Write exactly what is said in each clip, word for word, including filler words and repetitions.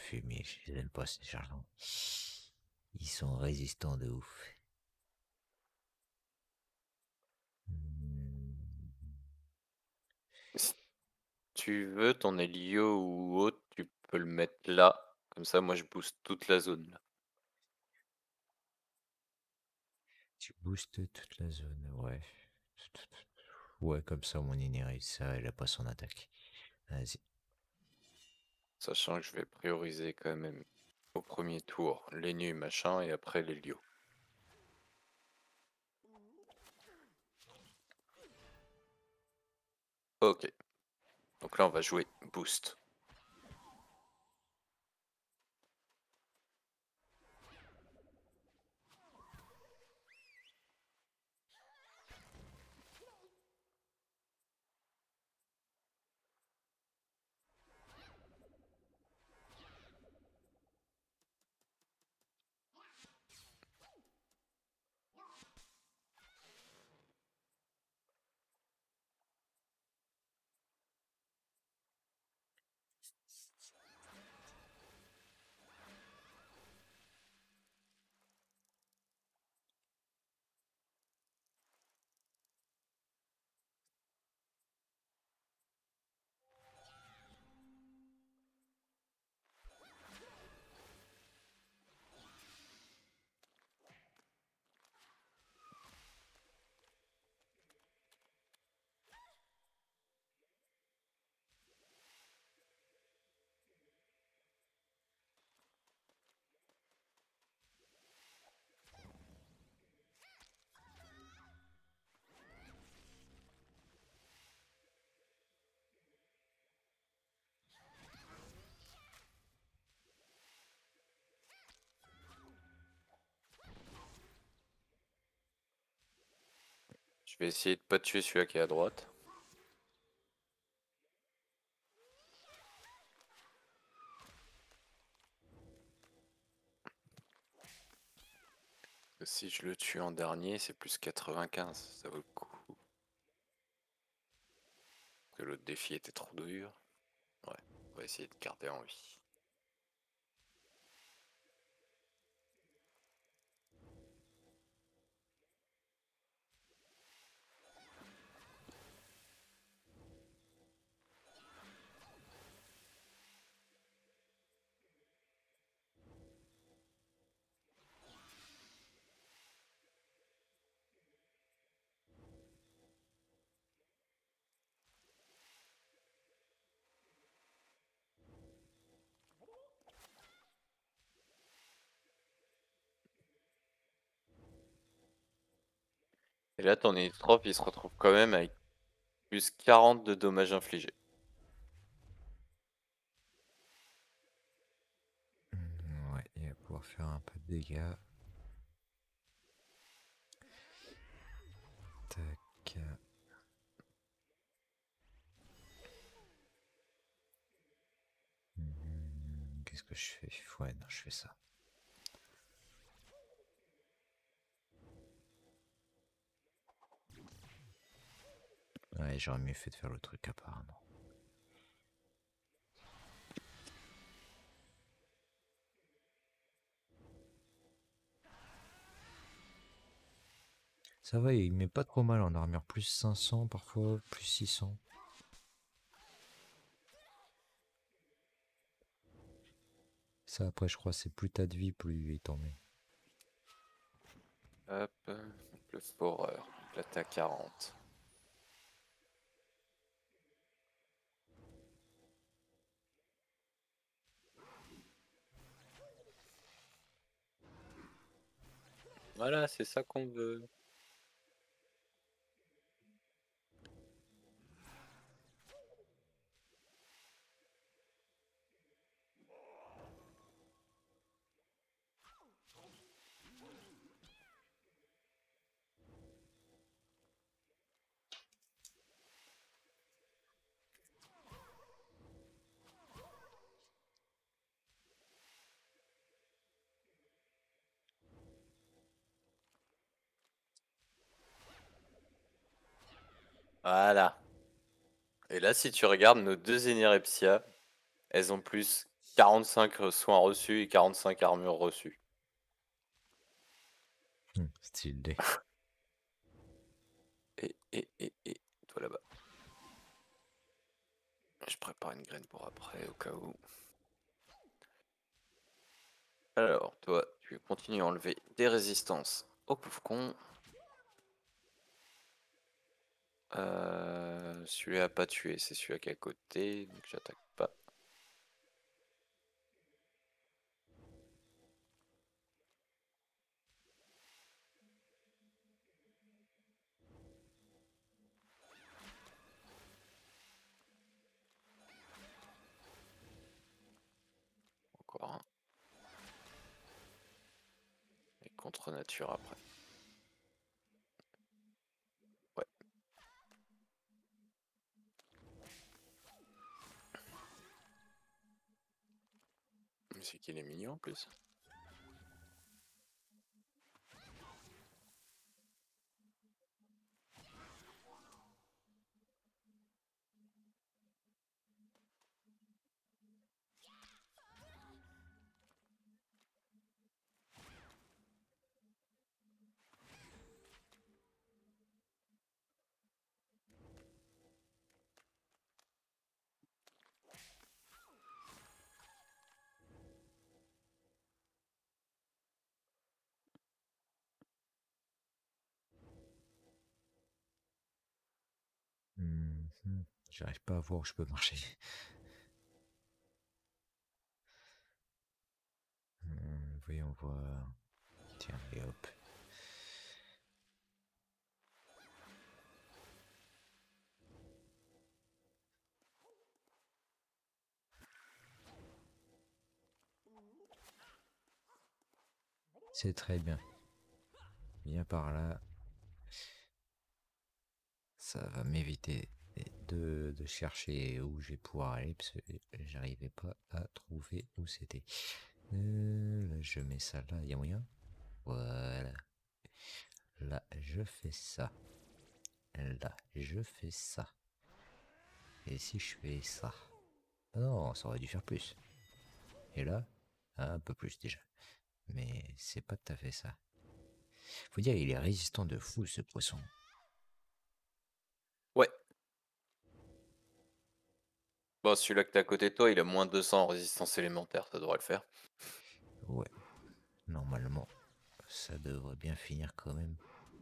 fumier, je les aime pas ces charlatans. Ils sont résistants de ouf. Hmm. Si tu veux ton Elio ou autre, tu peux le mettre là. Comme ça, moi, je booste toute la zone, là. Tu boostes toute la zone, ouais. Ouais, comme ça, mon Inéris, ça, elle a pas son attaque. Vas-y. Sachant que je vais prioriser quand même au premier tour les nus machin et après l'Elio. Ok. Donc là, on va jouer boost. Je vais essayer de pas tuer celui-là qui est à droite. Si je le tue en dernier, c'est plus quatre-vingt-quinze. Ça vaut le coup. Parce que l'autre défi était trop dur. Ouais, on va essayer de garder en vie. Et là, ton Initrop, il se retrouve quand même avec plus quarante de dommages infligés. Hmm, ouais, il va pouvoir faire un peu de dégâts. Tac. Hmm, Qu'est-ce que je fais? Ouais, non, je fais ça. Ouais, j'aurais mieux fait de faire le truc apparemment. Ça va, il met pas trop mal en armure. Plus cinq cents parfois, plus six cents. Ça, après, je crois, c'est plus t'as de vie, plus il t'en met. Hop, le foreur. Là, t'es à quarante. Voilà, c'est ça qu'on veut. Voilà. Et là, si tu regardes nos deux Enerepsia, elles ont plus quarante-cinq soins reçus et quarante-cinq armures reçues. Hum, stylé. Et, et, et, et, toi là-bas. Je prépare une graine pour après, au cas où. Alors, toi, tu continues à enlever des résistances au pauvre con. Euh, celui-là a pas tué, c'est celui-là qui est à côté, donc j'attaque pas. Encore un. Et contre nature après. Ouais. Mais c'est qu'il est mignon en plus. Hum, hum. J'arrive pas à voir où je peux marcher. Hum, voyons voir. Tiens, et hop. C'est très bien. Viens par là. Ça va m'éviter de, de chercher où je vais pouvoir aller parce que j'arrivais pas à trouver où c'était. Euh, là, je mets ça là, il y a moyen. Voilà. Là, je fais ça. Là, je fais ça. Et si je fais ça? Non, ça aurait dû faire plus. Et là, un peu plus déjà. Mais c'est pas tout à fait ça. Faut dire, il est résistant de fou ce poisson. Ouais. Bon, celui-là que t'as à côté de toi, il a moins de deux cents en résistance élémentaire, ça devrait le faire. Ouais. Normalement, ça devrait bien finir quand même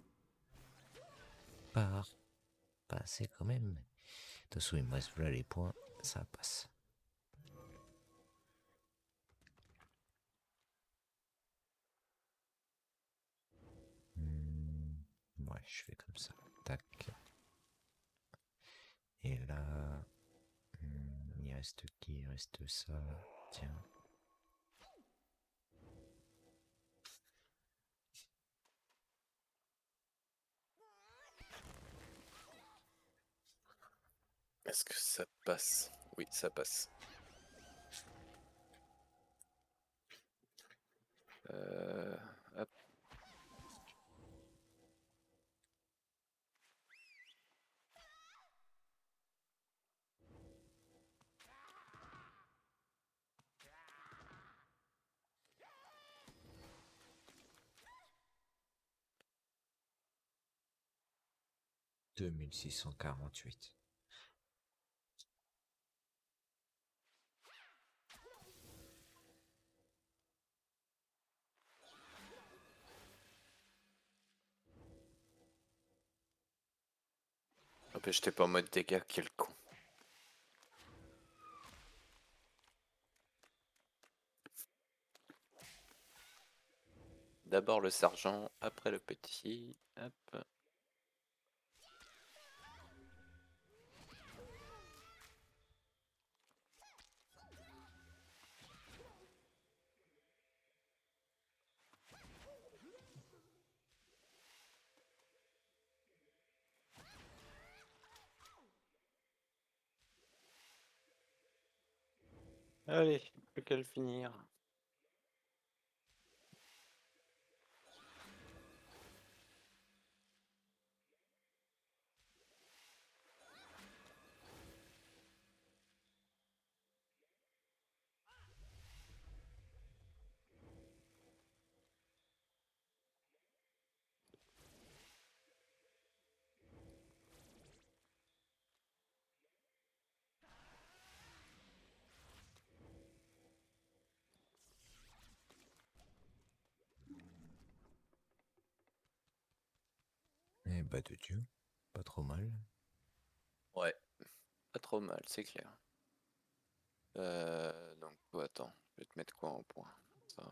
par passer quand même. De toute façon, il me reste là les points, ça passe. Hmm, ouais, je fais comme ça. Tac. Et là, hmm, il reste qui? Il reste ça. Tiens. Est-ce que ça passe? Oui, ça passe. Euh, hop. deux mille six cent quarante-huit. Hop, j'étais pas en mode dégâts, quel con. D'abord le sergent, après le petit. Hop. Allez, plus qu'à le finir. Eh bah de Dieu, pas trop mal. Ouais, pas trop mal, c'est clair. Euh, donc, oh, attends, je vais te mettre quoi en point? Ça.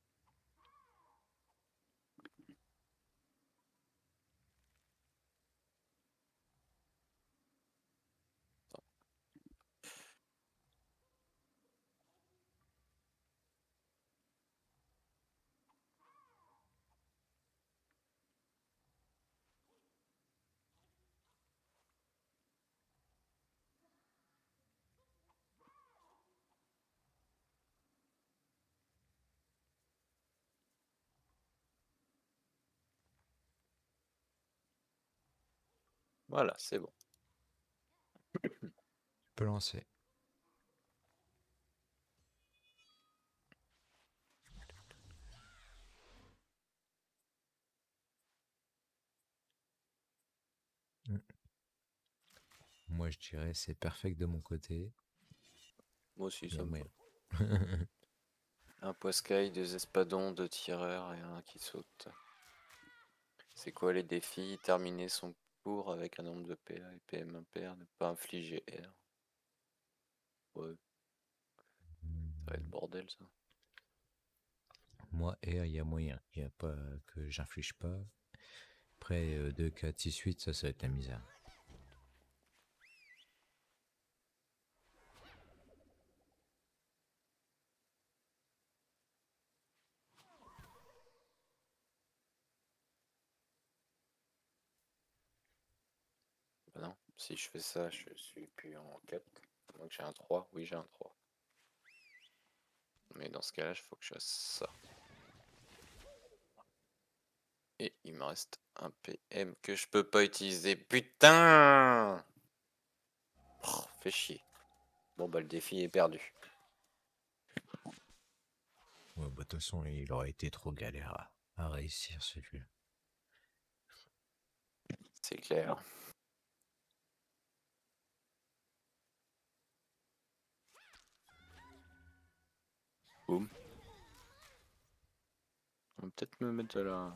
Voilà, c'est bon. Tu peux lancer. Mm. Moi je dirais c'est perfect de mon côté. Moi aussi, Il y ça a me moyen. va. Un poiscaille, deux espadons, deux tireurs et un qui saute. C'est quoi les défis? Terminer son cours avec un nombre de P A et P M impair, ne pas infliger R. Ouais, ça va être le bordel ça. Moi, R, il y a moyen. Il n'y a pas que j'inflige pas. Après, euh, deux, quatre, six, huit, ça, ça va être la misère. Bah non, si je fais ça, je suis plus en quatre. Donc j'ai un trois, oui j'ai un trois. Mais dans ce cas-là, il faut que je fasse ça. Et il me reste un P M que je peux pas utiliser. Putain! Oh, fait chier. Bon bah le défi est perdu. Ouais, bah, de toute façon, il aurait été trop galère à, à réussir celui-là. C'est clair. Boum. On va peut-être me mettre de la...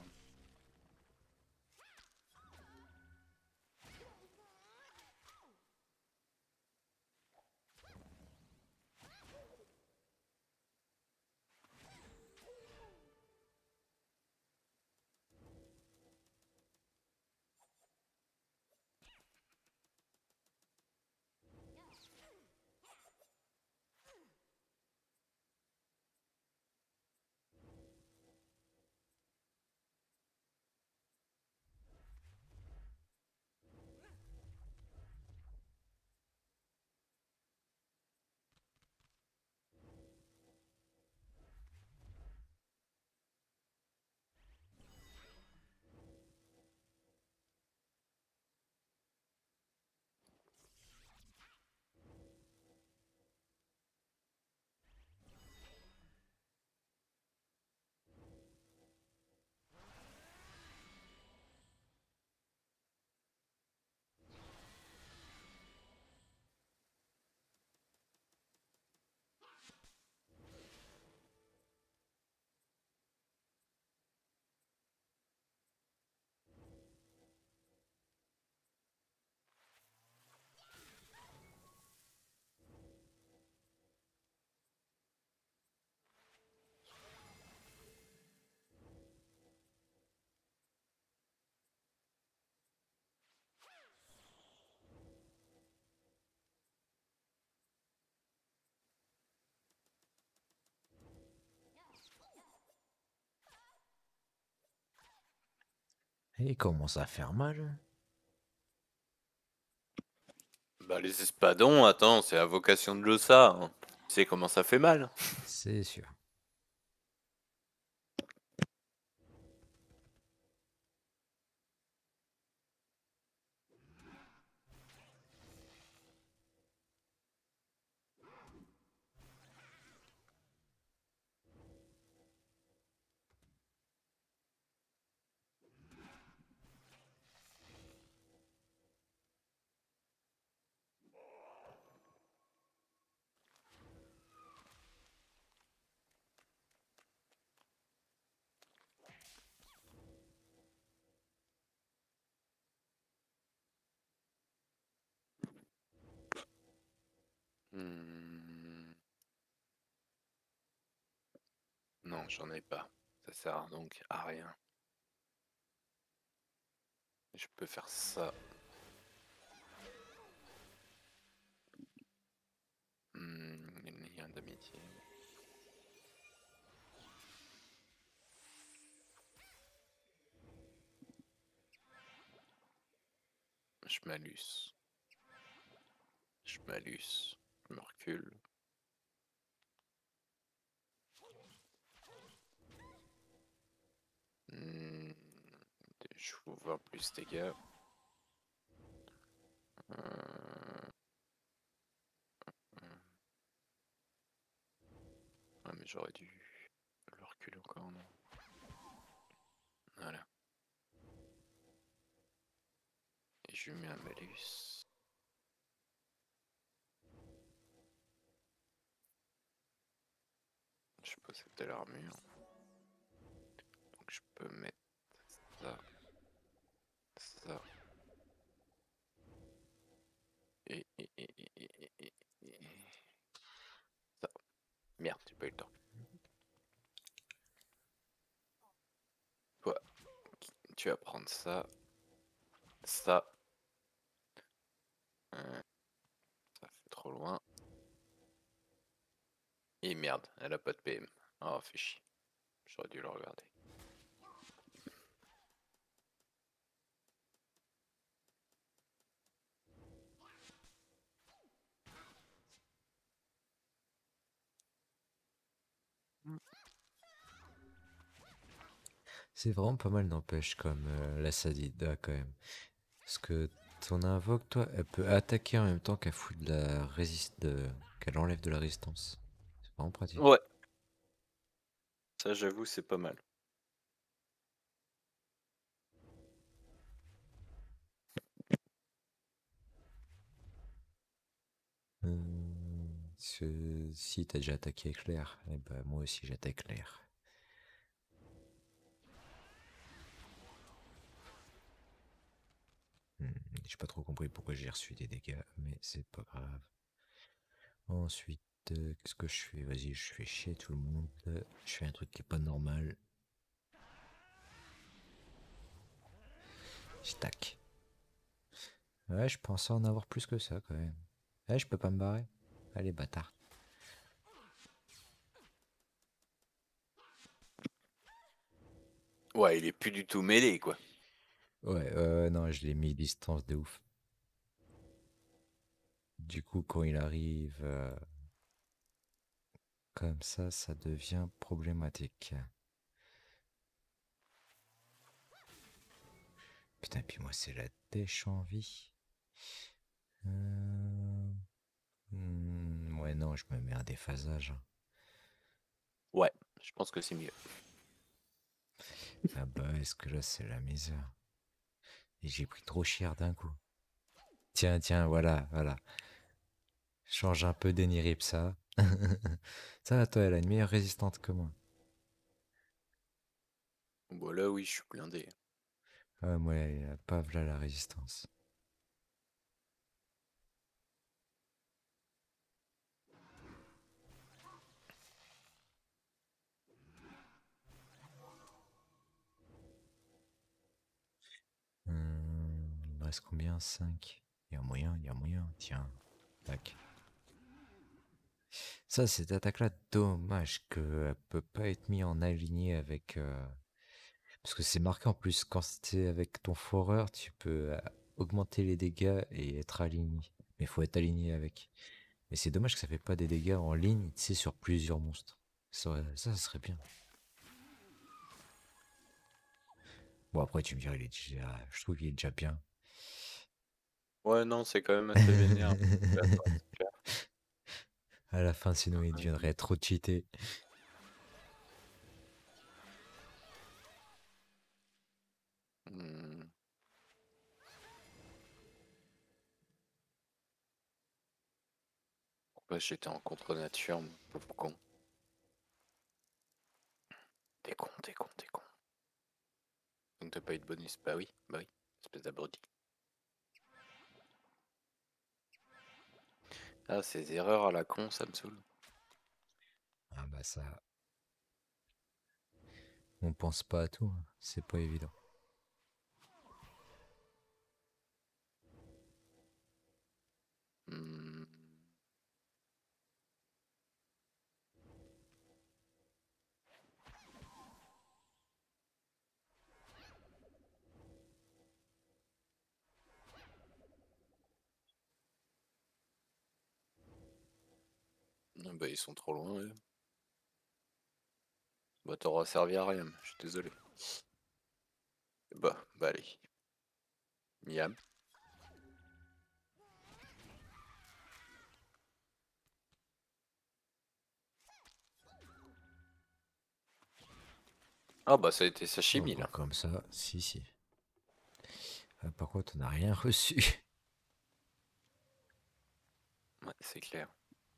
Et il commence à faire mal. Bah les espadons, attends, c'est la vocation de l'Ossa. Hein. Tu sais comment ça fait mal. C'est sûr. Non, j'en ai pas. Ça sert donc à rien. Je peux faire ça. Hmm, lien d'amitié. Je m'alluce. Je m'alluce. Je me recule. Hmm, je vous vois plus dégâts. Euh... Ah, mais j'aurais dû le reculer encore, non? Voilà. Et je lui mets un malus. Je possède de l'armure. Donc je peux mettre ça. Ça. Et, et, et, et, et, et, et. Ça. Merde, j'ai pas eu le temps. Toi, tu vas prendre ça. Ça. Euh, ça fait trop loin. Et merde, elle a pas de P M. Oh, fait chier. J'aurais dû le regarder. C'est vraiment pas mal, n'empêche, comme euh, la Sadida, quand même. Parce que ton invoque, toi, elle peut attaquer en même temps qu'elle fout de la résiste, de... qu'elle enlève de la résistance. C'est vraiment pratique. Ouais. Ça, j'avoue, c'est pas mal. Euh, ce- Si t'as déjà attaqué avec l'air, eh ben, moi aussi j'attaque l'air. Hmm, J'ai pas trop compris pourquoi j'ai reçu des dégâts, mais c'est pas grave. Ensuite, euh, qu'est-ce que je fais? Vas-y, je fais chier tout le monde. Je fais un truc qui est pas normal. Je tac. Ouais, je pensais en avoir plus que ça quand même. Ouais, je peux pas me barrer. Allez, bâtard. Ouais, il est plus du tout mêlé, quoi. Ouais, euh, non, je l'ai mis distance de ouf. Du coup, quand il arrive euh, comme ça, ça devient problématique. Putain, puis moi, c'est la dèche en vie. Euh, hmm, ouais, non, je me mets un déphasage. Ouais, je pense que c'est mieux. Ah bah, est-ce que là, c'est la misère? Et j'ai pris trop cher d'un coup. Tiens, tiens, voilà, voilà. Change un peu d'Enirip, ça. Ça, toi, elle a une meilleure résistante que moi. Bon, là, oui, je suis blindé. Ah, moi, elle a pas là la résistance. Hum, il me reste combien? Cinq. Il y a moyen, il y a moyen. Tiens, tac. Ça, cette attaque-là, dommage qu'elle peut pas être mise en aligné avec... euh, Parce que c'est marqué en plus, quand c'est avec ton foreur, tu peux euh, augmenter les dégâts et être aligné. Mais il faut être aligné avec. Mais c'est dommage que ça fait pas des dégâts en ligne, tu sais, sur plusieurs monstres. Ça, aurait- ça, ça serait bien. Bon, après, tu me dirais, il est déjà... je trouve qu'il est déjà bien. Ouais, non, c'est quand même assez vénère. À la fin, sinon, il deviendrait trop cheaté. Hmm. Pourquoi j'étais en contre-nature, mon pauvre con. T'es con, t'es con, t'es con. Donc t'as pas eu de bonus? Bah oui, bah oui, espèce d'abruti. Ah, ces erreurs à la con, ça me saoule. Ah bah ça... On pense pas à tout, hein. C'est pas évident. Hmm. Ah bah, ils sont trop loin, eux. Bah, t'auras servi à rien, je suis désolé. Bah, bah allez. Miam. Ah bah ça a été Oh, sashimi bah, là. comme ça, si, si. Ah, par contre, on n'a rien reçu. Ouais, c'est clair.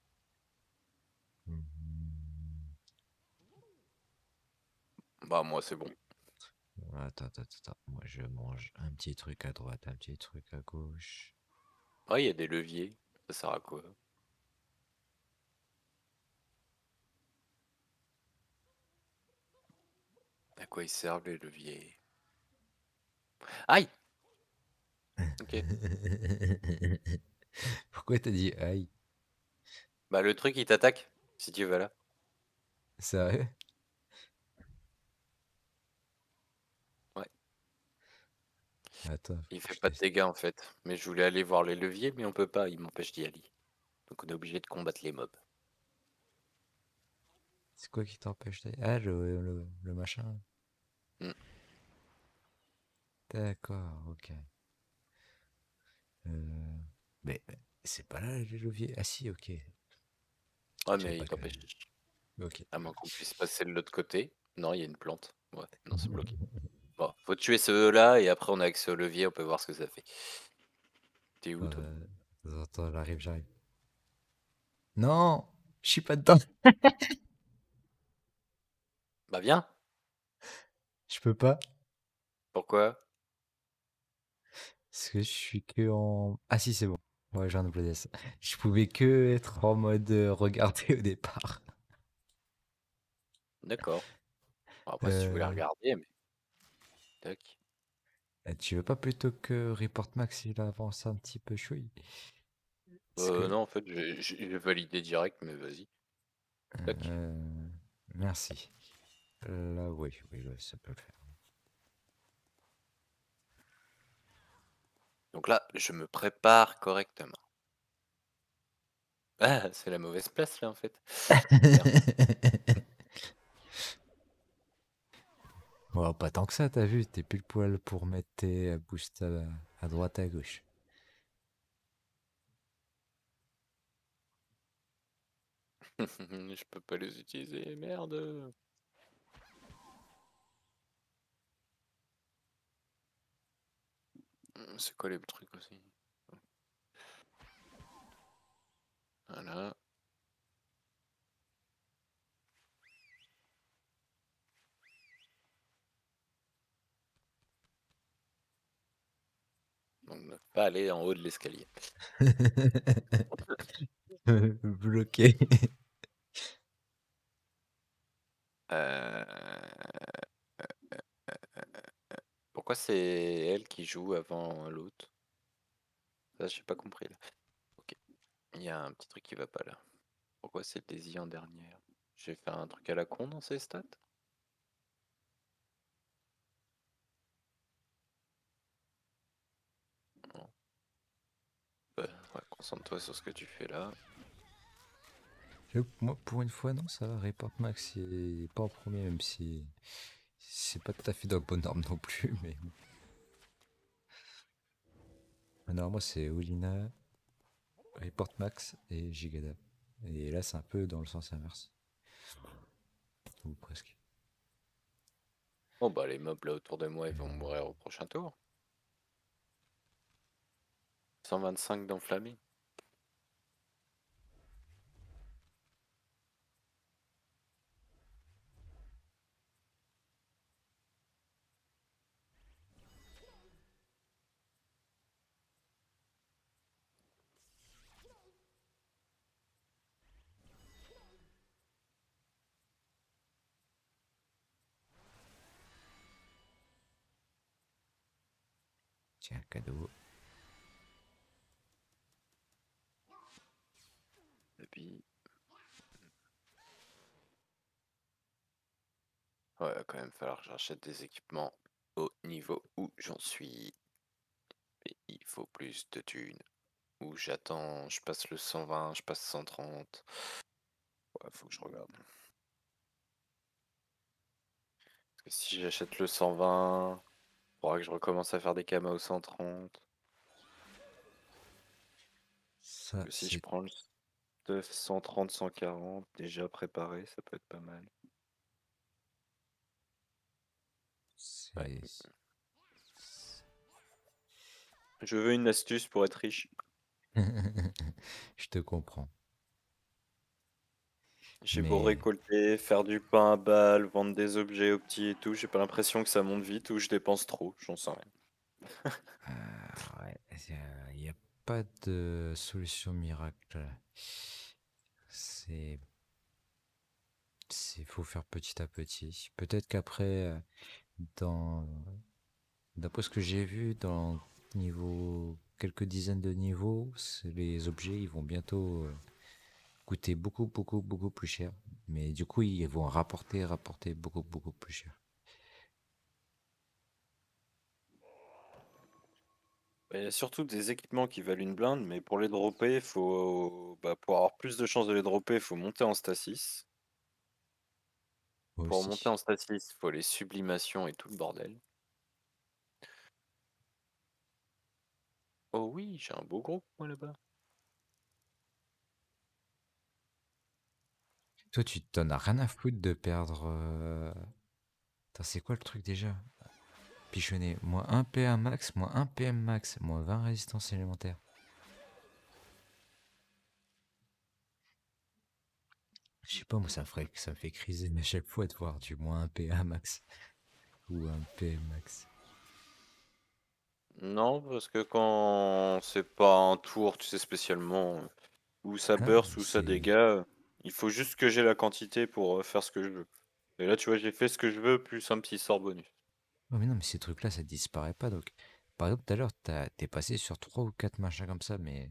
Bah moi c'est bon. Attends, attends, attends. Moi, je mange un petit truc à droite, un petit truc à gauche. Ah, il y a des leviers. Ça sert à quoi? À quoi ils servent les leviers? Aïe! Ok. Pourquoi t'as dit aïe? Bah le truc il t'attaque, si tu vas là. Sérieux? Ouais. Attends, Il faut que fait je pas de teste. dégâts en fait. Mais je voulais aller voir les leviers, mais on peut pas, il m'empêche d'y aller. Donc on est obligé de combattre les mobs. C'est quoi qui t'empêche d'aller? Ah, le, le, le machin. Hmm. D'accord, ok. Euh, Mais mais c'est pas là le levier. Ah si, ok. Ouais Je savais mais pas il que. t'empêche. Ok. À moins qu'on puisse passer de l'autre côté. Non, il y a une plante. Ouais, non, c'est bloqué. Bon, faut tuer ceux-là et après on a accès au levier, on peut voir ce que ça fait. T'es où toi? Euh, Attends, j'arrive, j'arrive. Non, je suis pas dedans. Bah viens! Je peux pas. Pourquoi? Parce que je suis que en. Ah si, c'est bon. Ouais, j'ai un double S. Je pouvais que être en mode euh, regarder au départ. D'accord. Bon, après si tu voulais Euh, regarder, mais. Tac. euh, Tu veux pas plutôt que Report Max il avance un petit peu chouille? Parce Euh que. non en fait j'ai j'ai validé direct, mais vas-y. Tac. euh, Merci. Là, oui, oui, là, ça peut le faire. Donc là, je me prépare correctement. Ah, c'est la mauvaise place là en fait. Merde. Bon, pas tant que ça, t'as vu, t'es pile poil pour mettre tes euh, boosts à, à droite, à gauche. Je peux pas les utiliser, merde. C'est quoi les trucs aussi? Voilà. Donc ne pas aller en haut de l'escalier. Bloqué. Euh, Pourquoi c'est elle qui joue avant l'autre? Ça, j'ai pas compris là. Ok. Il y a un petit truc qui va pas là. Pourquoi c'est Daisy en dernière? J'ai fait un truc à la con dans ces stats? Non. Bah, ouais, concentre-toi sur ce que tu fais là. J'avoue que moi, pour une fois, non, ça va. Report Max, il est pas en premier, même si c'est pas tout à fait dans le bon ordre non plus. Mais bon. Alors, moi, c'est Olina, Report Max et Gigadab. Et là, c'est un peu dans le sens inverse. Ou presque. Bon bah les mobs là autour de moi ils vont mourir au prochain tour. cent vingt-cinq d'enflammés. Tiens, cadeau. Et puis... Ouais, va quand même falloir que j'achète des équipements au niveau où j'en suis. Et il faut plus de thunes. Ou j'attends, je passe le cent vingt, je passe cent trente. Ouais, faut que je regarde. Parce que si j'achète le cent vingt, il faudra que je recommence à faire des kamas au cent trente. Ça, Que si je c'est... prends le stuff cent trente, cent quarante déjà préparé, ça peut être pas mal. Ouais. C'est... Je veux une astuce pour être riche. Je te comprends. J'ai beau Mais... récolter, faire du pain à balles, vendre des objets aux petits et tout, j'ai pas l'impression que ça monte vite ou je dépense trop, j'en sais rien. euh, ouais, il n'y a pas de solution miracle. C'est... C'est... Faut faire petit à petit. Peut-être qu'après, euh, dans... D'après ce que j'ai vu, dans niveau... quelques dizaines de niveaux, c'est- les objets, ils vont bientôt euh, coûter beaucoup, beaucoup, beaucoup plus cher. Mais du coup, ils vont rapporter, rapporter beaucoup, beaucoup plus cher. Il y a surtout des équipements qui valent une blinde, mais pour les dropper, faut, bah, pour avoir plus de chances de les dropper, il faut monter en stasis. Moi Pour monter aussi. en stasis, il faut les sublimations et tout le bordel. Oh oui, j'ai un beau groupe, moi, là-bas. Toi, tu t'en as rien à foutre de perdre. euh, Attends, c'est quoi le truc déjà? Pichonner. Moins un P A max, moins un P M max, moins vingt résistance élémentaire. Je sais pas, moi, ça me, ferait, ça me fait criser à chaque fois de voir du moins un P A max ou un P M max. Non, parce que quand c'est pas un tour, tu sais, spécialement, euh, où ça Ah, burst, ou ça c'est. dégâts, il faut juste que j'ai la quantité pour euh, faire ce que je veux. Et là, tu vois, j'ai fait ce que je veux, plus un petit sort bonus. Oh, mais non, mais ces trucs-là, ça disparaît pas. Donc, par exemple, tout à l'heure, t'as- t'es passé sur trois ou quatre machins comme ça, mais.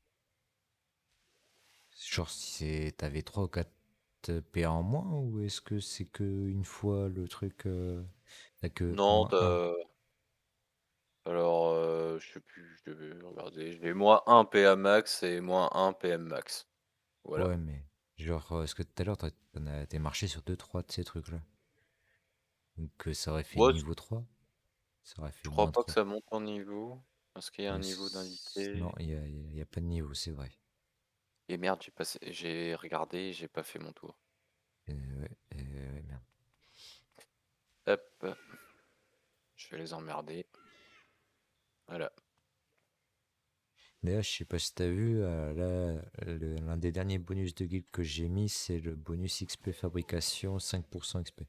Genre, si c'est- t'avais trois ou quatre P A en moins, ou est-ce que c'est que une fois le truc. Euh, t'as que Non, moins un? t'as- alors, euh, je sais plus, je devais regarder. J'ai moins un P A max et moins un P M max. Voilà. Ouais, mais. Genre, euh, est-ce que tout à l'heure, t'as- t'en as- t'es marché sur deux trois de ces trucs-là? Donc, euh, ça aurait fait Moi, niveau trois. Ça aurait je fait crois moins pas que trois. ça monte en niveau. Est-ce qu'il y a un Euh, niveau c- non, d'indiqué? il y a, y a- y a pas de niveau, c'est vrai. Et merde, j'ai passé, j'ai regardé, j'ai pas fait mon tour. Euh, ouais, euh, ouais, merde. Hop, je vais les emmerder. Voilà. D'ailleurs, je sais pas si t'as vu, euh, là, le- l'un des derniers bonus de guild que j'ai mis, c'est le bonus X P fabrication, cinq pour cent X P.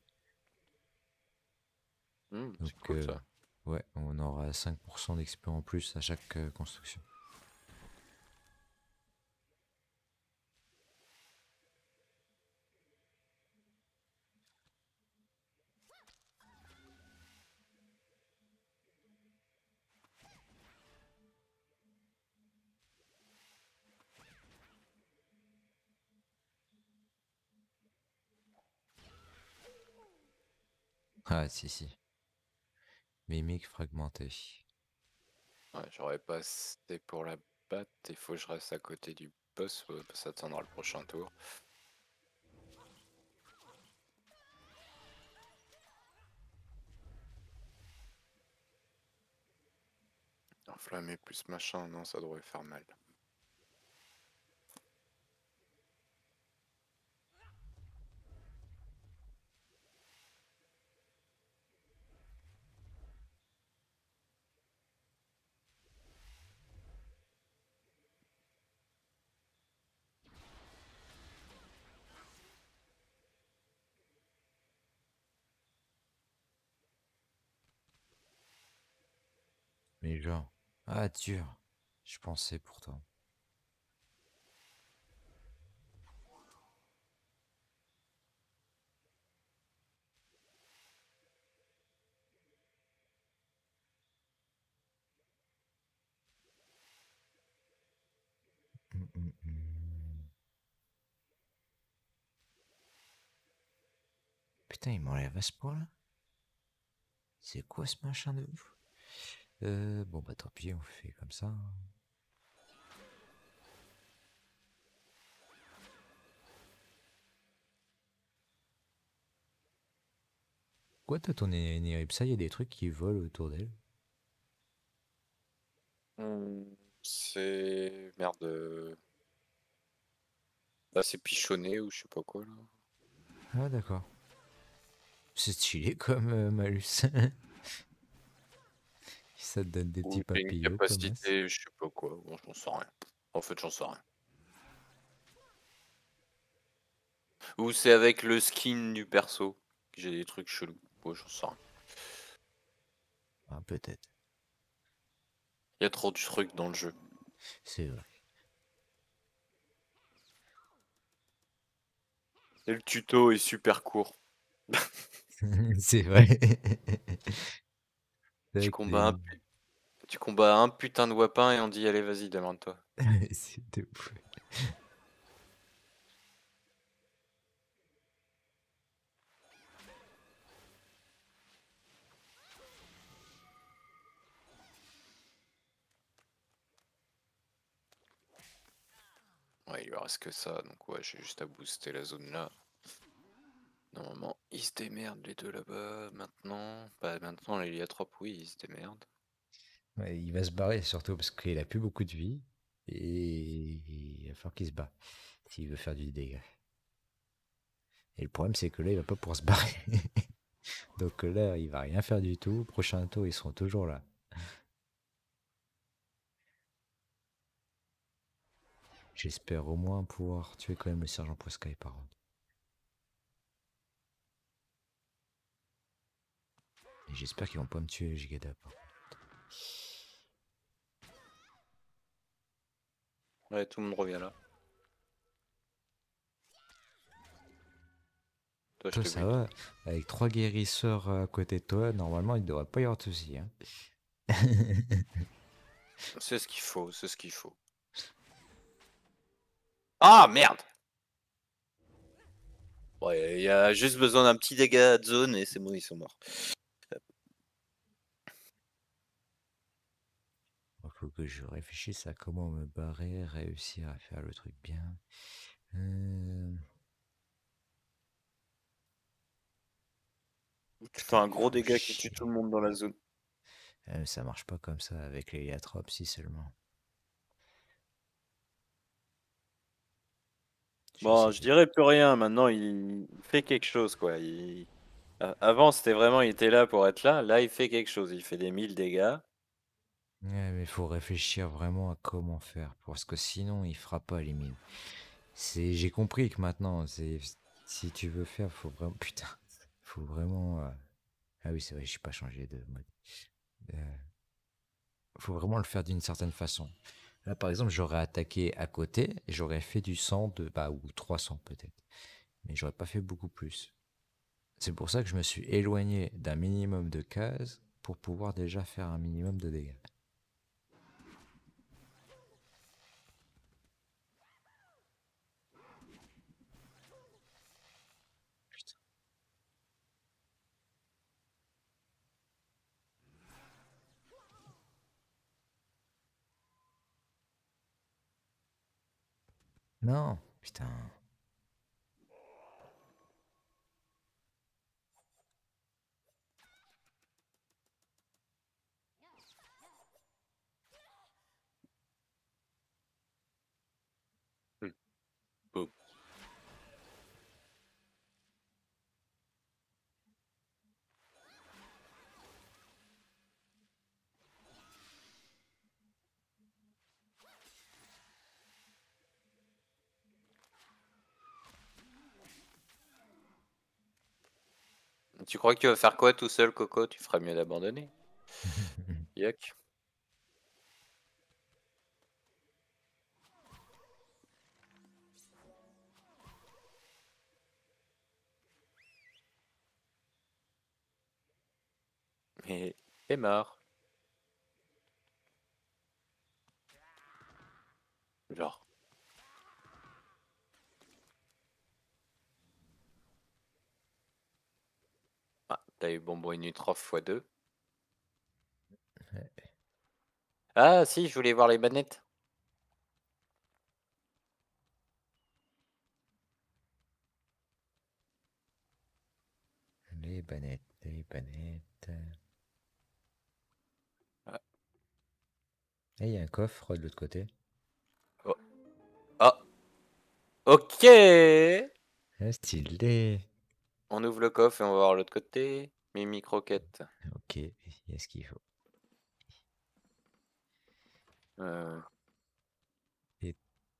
Hmm, Donc, c'est cool euh, ça. ouais, on aura cinq pour cent d'X P en plus à chaque euh, construction. Ah, si, si. Mimique fragmenté. Ouais, j'aurais pas assez pour la battre. Il faut que je reste à côté du boss. Faut s'attendre le prochain tour. Enflammé plus machin, non, ça devrait faire mal. Mais genre, ah, dur. Je pensais pourtant. hum, hum. Putain, il m'enlève à ce point-là. C'est quoi ce machin de ouf? Euh, bon bah tant pis, on fait comme ça. Quoi, t'as ton Neripsa, il y a des trucs qui volent autour d'elle. Hmm, c'est... Merde. euh, Là, c'est pichonné ou je sais pas quoi, là. Ah d'accord. C'est stylé comme euh, malus. Ça te donne des petits Ou c'est une papillons comme as. capacité, je sais pas quoi. Bon, j'en sais rien. En fait, j'en sais rien. Ou c'est avec le skin du perso que j'ai des trucs chelous. Ouais, j'en sais rien. Ah peut-être. Il y a trop de trucs dans le jeu. C'est vrai. Et le tuto est super court. C'est vrai. C'est Tu vrai que combats un, les- pu- tu combats un putain de wapin et on dit allez vas-y demande-toi. c'est de ouf. Ouais, il lui reste que ça, donc ouais, j'ai juste à booster la zone là. Normalement, ils se démerdent les deux là-bas maintenant. Bah maintenant, les Liatrope, oui, ils se démerdent. Ouais, il va se barrer surtout parce qu'il a plus beaucoup de vie. Et il va falloir qu'il se bat s'il veut faire du dégât. Et le problème c'est que là il va pas pouvoir se barrer. Donc là il va rien faire du tout. Prochain tour ils seront toujours là. J'espère au moins pouvoir tuer quand même le sergent Poiscaille par contre. Et j'espère qu'ils vont pas me tuer Gigada par Ouais, tout le monde revient là. Toi, je toi te ça bute. va, avec trois guérisseurs à côté de toi, normalement il ne devrait pas y avoir de soucis. Hein. C'est ce qu'il faut, c'est ce qu'il faut. Ah merde! Ouais, il y a juste besoin d'un petit dégât de zone et c'est bon, ils sont morts. Il faut que je réfléchisse à comment me barrer, réussir à faire le truc bien. Euh, Tu fais Putain, un il gros faut dégât qui tue tout chier. le monde dans la zone. Euh, ça marche pas comme ça avec les Liatropes si seulement. Bon, J'essaie je de... dirais plus rien, maintenant il fait quelque chose quoi. Il... A- Avant c'était vraiment il était là pour être là, là il fait quelque chose, il fait des mille dégâts. Ouais, mais il faut réfléchir vraiment à comment faire, parce que sinon il fera pas les mines. C'est, j'ai compris que maintenant, c'est, si tu veux faire, faut vraiment, putain, faut vraiment. euh, Ah oui, c'est vrai, je suis pas changé de mode. Euh, Faut vraiment le faire d'une certaine façon. Là, par exemple, j'aurais attaqué à côté, et j'aurais fait du cent de, bah, ou trois cents peut-être, mais j'aurais pas fait beaucoup plus. C'est pour ça que je me suis éloigné d'un minimum de cases pour pouvoir déjà faire un minimum de dégâts. Putain. Non, putain. Hmm. Boum. Tu crois que tu vas faire quoi tout seul, Coco? Tu ferais mieux d'abandonner. Yak. Mais t'es mort. Genre. Ah, t'as eu bonbon inutile fois deux. Ouais. Ah si, je voulais voir les manettes. Les banettes, les banettes. Ah, Et il y a un coffre de l'autre côté. oh. Ah, ok. Ah, stylé. On ouvre le coffre et on va voir l'autre côté. Mimi croquette. Ok, il y a ce qu'il faut. Euh, Et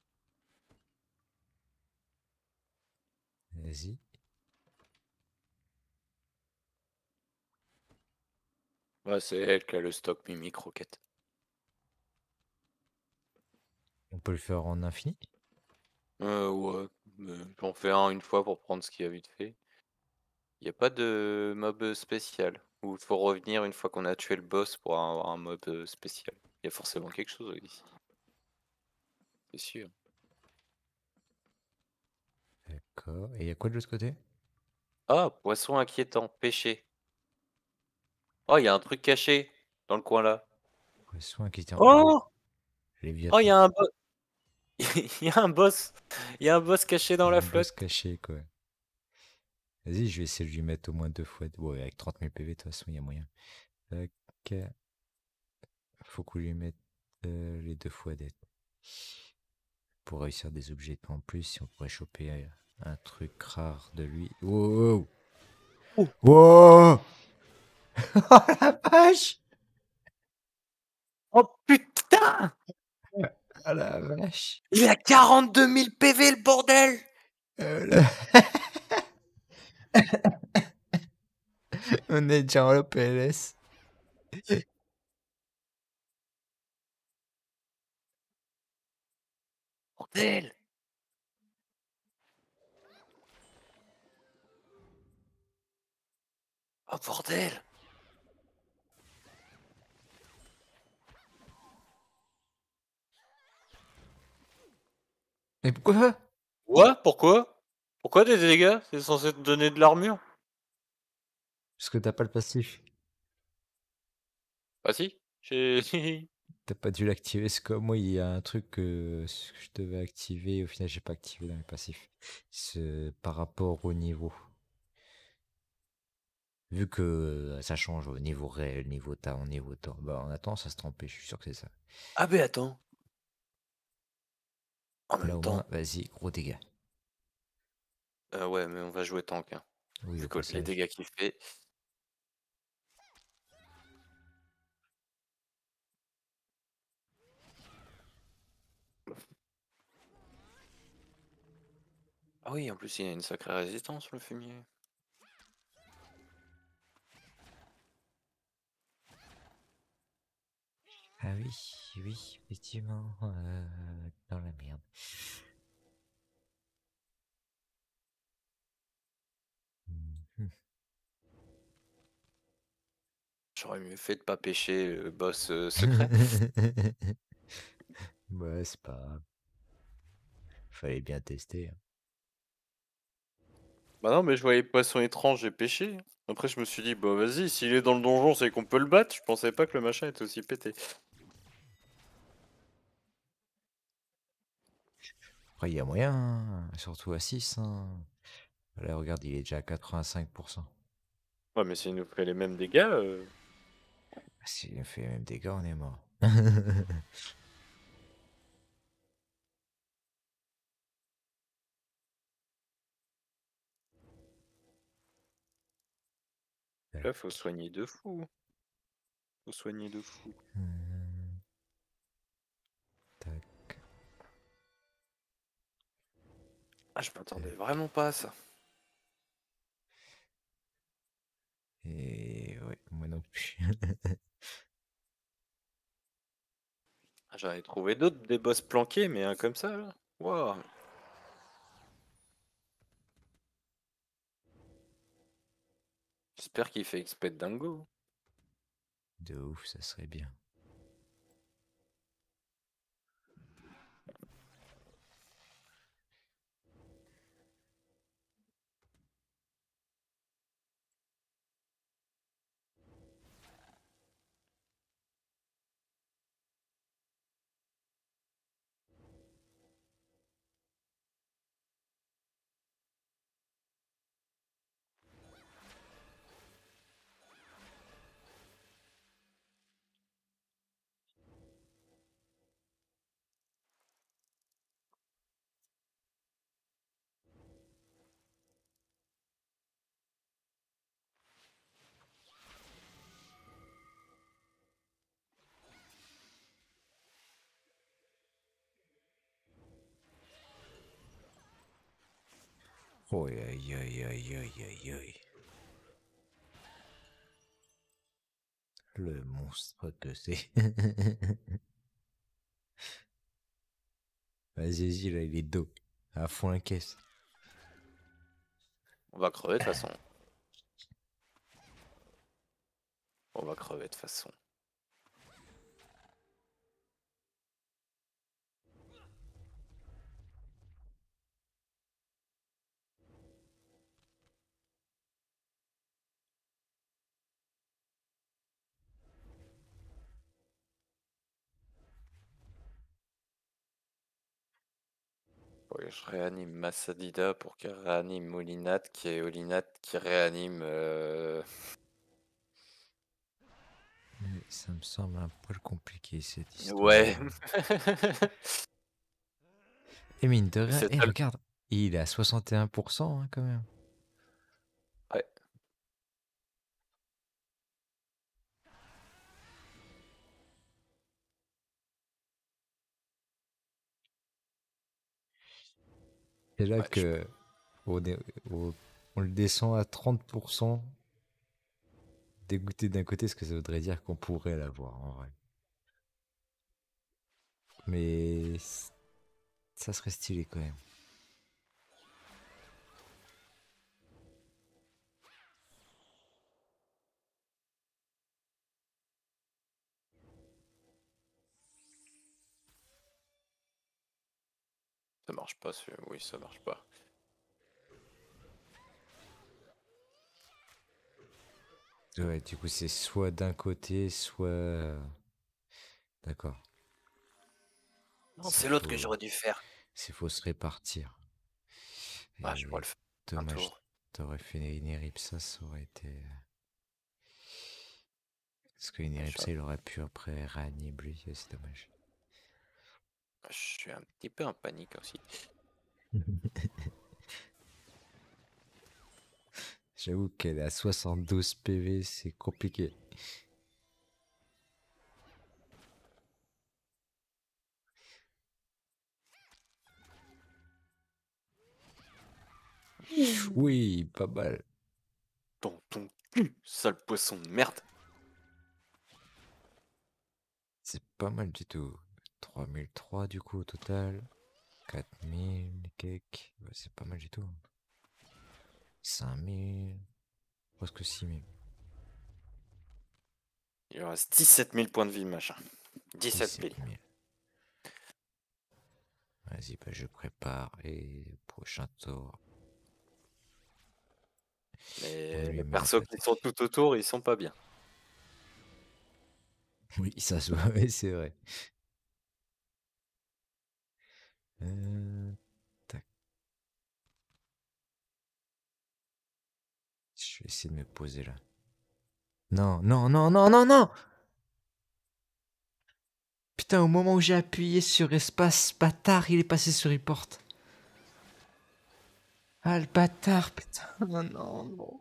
vas-y. ouais, c'est elle qui a le stock Mimi croquette. On peut le faire en infini. Euh, ouais, euh, j'en fais un une fois pour prendre ce qu'il y a vite fait. Il n'y a pas de mob spécial. Ou il faut revenir une fois qu'on a tué le boss pour avoir un mob euh, spécial. Il y a forcément quelque chose ici. C'est sûr. D'accord. Et il y a quoi de l'autre côté? Ah, poisson inquiétant, pêché. Oh, il y a un truc caché dans le coin là. Poisson inquiétant. Oh, Oh, oh, il y Léviathan. a un boss. Il y a un boss. Il y a un boss caché dans Il y a la un boss flotte. caché, quoi. Vas-y, je vais essayer de lui mettre au moins deux fois. Ouais, avec trente mille P V, de toute façon, il y a moyen. Tac. Faut qu'on lui mette euh, les deux fois d'aide. Pour réussir des objets en plus, si on pourrait choper euh, un truc rare de lui. Wow! Oh, Wow! Oh la vache! oh putain! Oh la vache! Il a quarante-deux mille P V le bordel! Euh, là- On est déjà en P L S. Bordel! Oh bordel! Mais pourquoi? Ouais, pourquoi? Pourquoi des dégâts? C'est censé te donner de l'armure? Parce que t'as pas le passif. Ah si, j'ai... T'as pas dû l'activer. C'est comme moi, il y a un truc que, que je devais activer. Au final, j'ai pas activé dans mes passifs. C'est par rapport au niveau. Vu que euh, ça change au niveau réel, niveau temps, niveau temps. Bah, on a tendance à se tromper, je suis sûr que c'est ça. Ah ben attends, en Là, même au temps... moins, vas-y, gros dégâts. Euh, ouais, mais on va jouer tank, hein. Oui, Vu au que les passage. dégâts qu'il fait... Ah oui, en plus il a une sacrée résistance le fumier. Ah oui, oui, effectivement, euh, dans la merde. Mhm. J'aurais mieux fait de pas pêcher le boss euh, secret. Ouais, c'est pas grave. Fallait bien tester, hein. Bah non, mais je voyais poisson étrange, j'ai pêché. Après je me suis dit, bah vas-y, s'il est dans le donjon, c'est qu'on peut le battre. Je pensais pas que le machin était aussi pété. Après, il y a moyen, hein, surtout à six, hein. Là, regarde, il est déjà à quatre-vingt-cinq pour cent. Ouais, mais s'il nous fait les mêmes dégâts... euh, S'il fait même des dégâts, on est mort. Là, faut soigner de fou. Faut soigner de fou. Hmm, tac, Ah, je m'attendais tac. vraiment pas à ça. Et ouais, moi non plus. Ah, j'en ai trouvé d'autres, des boss planqués, mais un comme ça, là. Waouh. J'espère qu'il fait exprès de dingo. De ouf, ça serait bien. Oh, aïe, aïe, aïe, aïe, aïe, aïe. Le monstre que c'est. Vas-y, vas-y, là, il est dos. À fond la caisse. On va crever de toute façon. On va crever de toute façon. Ouais, je réanime Massadida pour qu'elle réanime Olinat, qui est Olinat qui réanime. Euh... Mais ça me semble un poil compliqué cette histoire. Ouais. Et mine de rien, C'est eh, tel- regarde, il est à soixante et un pour cent hein, quand même. Ouais. C'est là Ouais, je- que on, est- on- on le descend à trente pour cent. Dégoûté d'un côté, ce que ça voudrait dire qu'on pourrait l'avoir en vrai. Mais c- ça serait stylé quand même. Ça marche pas, celui- oui, ça marche pas. Ouais, du coup, c'est soit d'un côté, soit. euh, D'accord. Non, C'est c'est l'autre que faut... j'aurais dû faire. c'est faut se répartir. Ah, je pourrais Et le faire un dommage, tour. t'aurais fait une Neripsa, ça aurait été. Parce que Je suis un, Neripsa, il aurait pu après réanimer lui, c'est dommage. je suis un petit peu en panique aussi. J'avoue qu'elle est à soixante-douze P V, c'est compliqué. Oui, pas mal. Dans ton cul, sale poisson de merde. C'est pas mal du tout. trois mille trois du coup au total. quatre mille quelques. Ouais, c'est pas mal du tout. cinq mille. Presque six mille. Il lui reste dix-sept mille points de vie, machin. dix-sept mille. dix-sept mille. Vas-y, bah je prépare. Et prochain tour. On Mais lui les met la persos qui sont pâtée. tout autour, ils sont pas bien. Oui, ça se voit, ouais, c'est vrai. Euh, tac. Je vais essayer de me poser là. Non, non, non, non, non, non. Putain, au moment où j'ai appuyé sur espace, bâtard, il est passé sur report. Ah, le bâtard, putain. Non, non, non.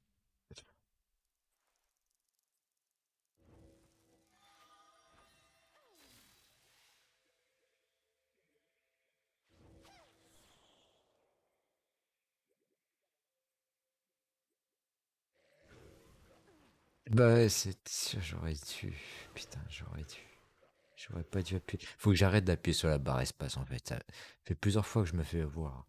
Bah ouais, c'est sûr, j'aurais dû. Putain, j'aurais dû. J'aurais pas dû appuyer. Faut que j'arrête d'appuyer sur la barre espace en fait. Ça fait plusieurs fois que je me fais avoir.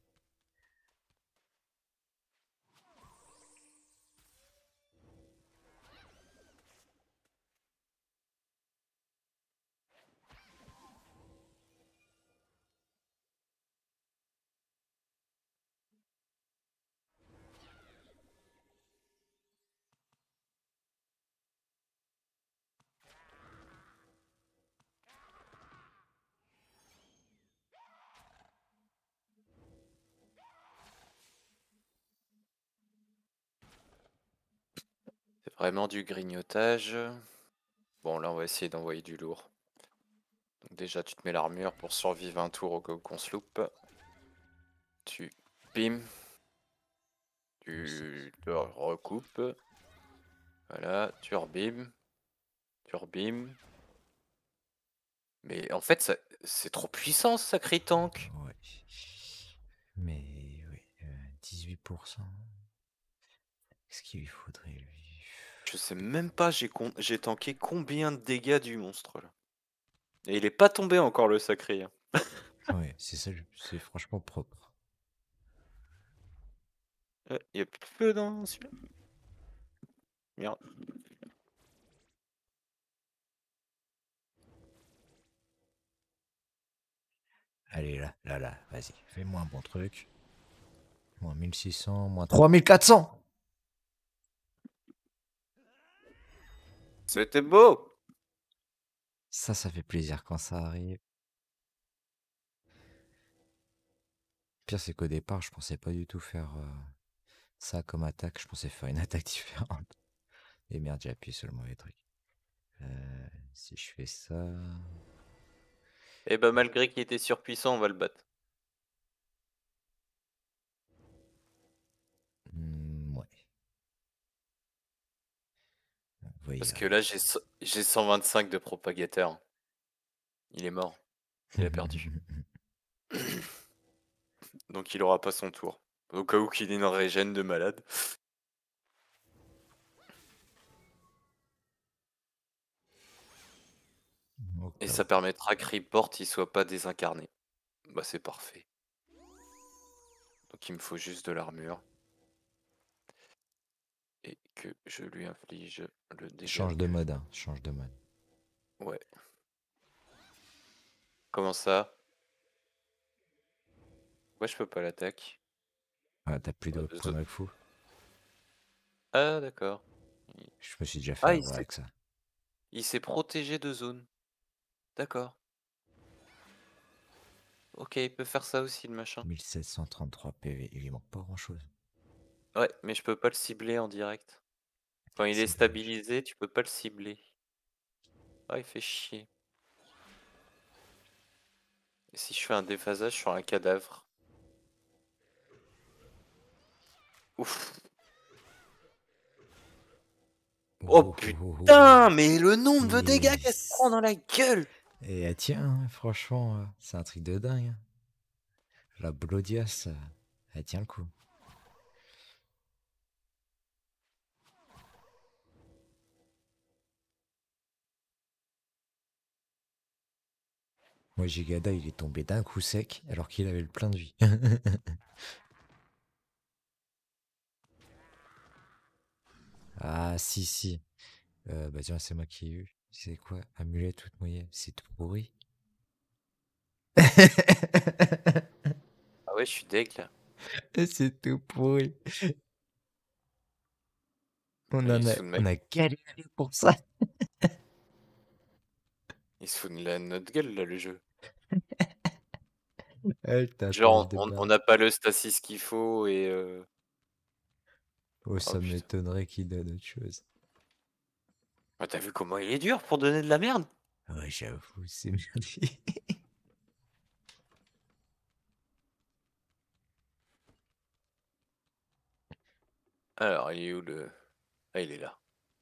C'est vraiment du grignotage. Bon, là, on va essayer d'envoyer du lourd. Donc déjà, tu te mets l'armure pour survivre un tour au cas où qu'on se loupe. Tu bim. Tu te recoupes. Voilà, tu rebim. Tu rebim. Mais en fait, ça- c'est trop puissant, ce sacré tank. Ouais. Mais oui, euh, quinze-huit pour cent. Qu'est-ce qu'il lui faudrait, lui? Je sais même pas, j'ai con... j'ai tanké combien de dégâts du monstre là. Et il est pas tombé encore le sacré. Hein. Ouais, c'est ça, c'est franchement propre. Il y a plus de feu dans celui-là. Merde. Allez, là, là, là, vas-y, fais-moi un bon truc. Moins mille six cents, moins trois mille quatre cents. C'était beau. Ça, ça fait plaisir quand ça arrive. Pire, c'est qu'au départ, je pensais pas du tout faire euh, ça comme attaque. Je pensais faire une attaque différente. Et merde, j'ai appuyé sur le mauvais truc. Euh, si je fais ça... Et bah malgré qu'il était surpuissant, on va le battre. Hmm, ouais. On va y Parce que là, arriver. j'ai so- j'ai cent vingt-cinq de propagateur. Il est mort. Il a perdu. Donc il aura pas son tour. Au cas où qu'il ait une régène de malade. Au Et cas ça où. permettra que Report il soit pas désincarné. Bah c'est parfait. Donc il me faut juste de l'armure. Et que je lui inflige le dégât Change de que... mode, hein. Change de mode. Ouais. Comment ça? Pourquoi je peux pas l'attaque? Ah, t'as plus de Euh, zo- points fou. Ah d'accord. Il- Je me suis déjà fait Ah il avoir s'est avec ça. il s'est protégé de zone. D'accord. Ok, il peut faire ça aussi le machin. mille sept cent trente-trois P V. Il lui manque pas grand chose. Ouais, mais je peux pas le cibler en direct. Quand il est C'est dommage. stabilisé, tu peux pas le cibler. Ah, il fait chier. Et si je fais un déphasage sur un cadavre? Ouf. Oh Oh, oh, oh, oh, oh. putain, mais le nombre de dégâts Et, qu'elle se prend dans la gueule! et elle tient, hein, franchement, euh, c'est un truc de dingue. Hein. La Blodias, euh, elle tient le coup. Moi, Gigada, il est tombé d'un coup sec alors qu'il avait le plein de vie. Ah, si, si. Euh, bah tiens, c'est moi qui ai eu. C'est quoi? Amulette toute mouillée. C'est tout pourri. Ah ouais, je suis deg là. C'est tout pourri. On Il en se a, fout de ma... on a galéré pour ça. Il se fout de la... notre gueule là, le jeu. Elle t'appelle Genre, de on on base. n'a pas le stasis qu'il faut et... Euh... Oh, Oh ça putain. m'étonnerait qu'il donne autre chose. Ah, t'as vu comment il est dur pour donner de la merde? Ouais, j'avoue, c'est merdique. Alors, il est où le... Ah, il est là.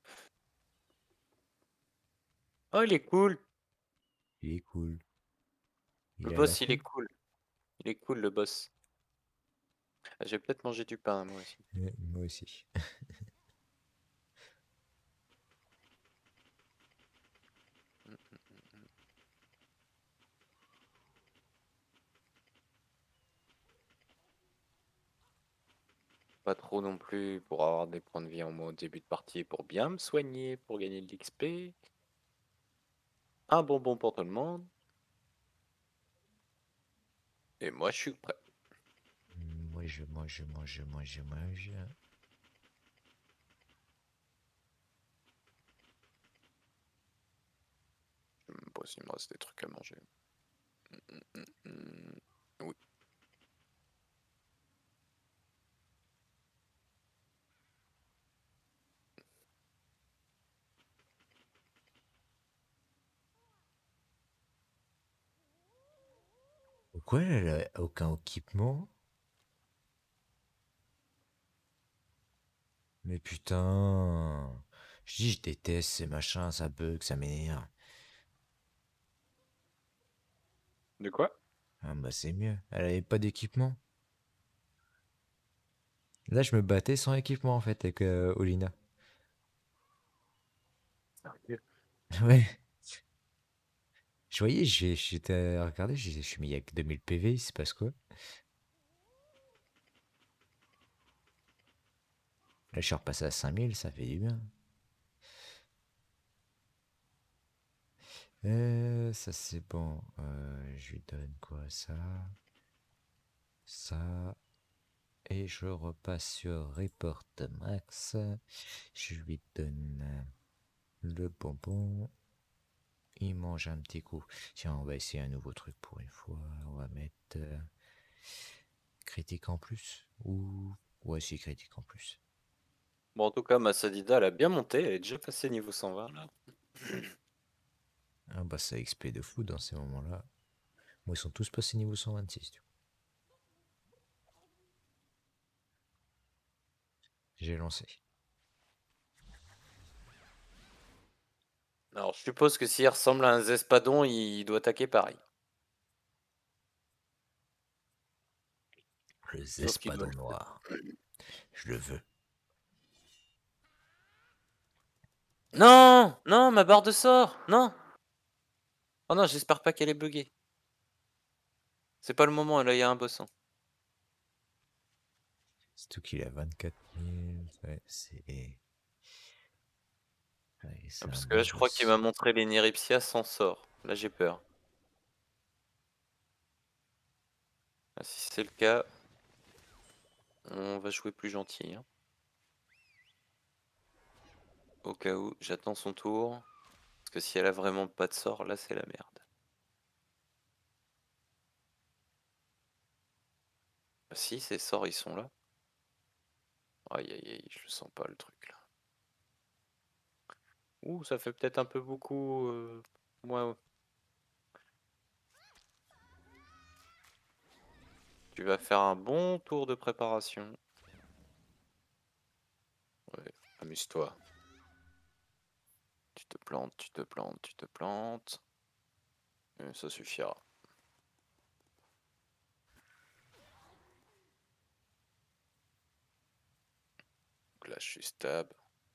Oh, il est cool. Il est cool. Le Il a la boss, il est feuille. cool. Il est cool, le boss. Ah, je vais peut-être manger du pain, moi aussi. Ouais, moi aussi. Pas trop non plus pour avoir des points de vie en moins au début de partie pour bien me soigner, pour gagner de l'X P. Un bonbon pour tout le monde. Et moi, je suis prêt. Moi, je mange, je mange, je mange, je mange. Je sais même pas s'il me reste des trucs à manger. Hum, hum, hum. Oui. Pourquoi elle a aucun équipement? Mais putain. Je dis, je déteste ces machins, ça bug, ça m'énerve. De quoi? Ah bah c'est mieux. Elle avait pas d'équipement. Là, je me battais sans équipement en fait avec euh, Olina. Ouais. Je voyais, j'ai- j'étais à regarder, j'ai- je suis mis il y a que deux mille P V, il se passe quoi? Là, je suis repassé à cinq mille, ça fait du bien. Euh, ça c'est bon. Euh, je lui donne quoi? Ça, ça. Et je repasse sur Report Max. Je lui donne euh, le bonbon. Il mange un petit coup. Tiens, on va essayer un nouveau truc pour une fois. On va mettre euh, critique en plus. Ou... Ouais, si, critique en plus. Bon, en tout cas, ma Sadida, elle a bien monté. Elle est déjà passée niveau cent vingt, là. Ah bah ça X P de fou dans ces moments-là. Moi, ils sont tous passés niveau cent vingt-six. Du coup. J'ai lancé. Alors, je suppose que s'il ressemble à un Zespadon, il doit attaquer pareil. Le Sauf qu'il doit Zespadon le faire. noir. Je le veux. Non! Non, ma barre de sort! Non! Oh non, j'espère pas qu'elle est buggée. C'est pas le moment, là, il y a un boss. Hein. C'est tout qu'il a vingt-quatre mille. Ouais, c'est. Ouais, Ah, c'est un parce que bon là, je crois qu'il m'a boss. montré les Neripsia sans sort. Là, j'ai peur. Ah, si c'est le cas, on va jouer plus gentil. Hein. Au cas où, j'attends son tour. Parce que si elle a vraiment pas de sort, là, c'est la merde. Ah, si, ces sorts, ils sont là. Aïe, aïe, aïe, je le sens pas, le truc, là. Ouh, ça fait peut-être un peu beaucoup... Euh... Moi, tu vas faire un bon tour de préparation. Ouais, amuse-toi. Tu te plantes, tu te plantes, tu te plantes. Et ça suffira. Donc là, je suis stable.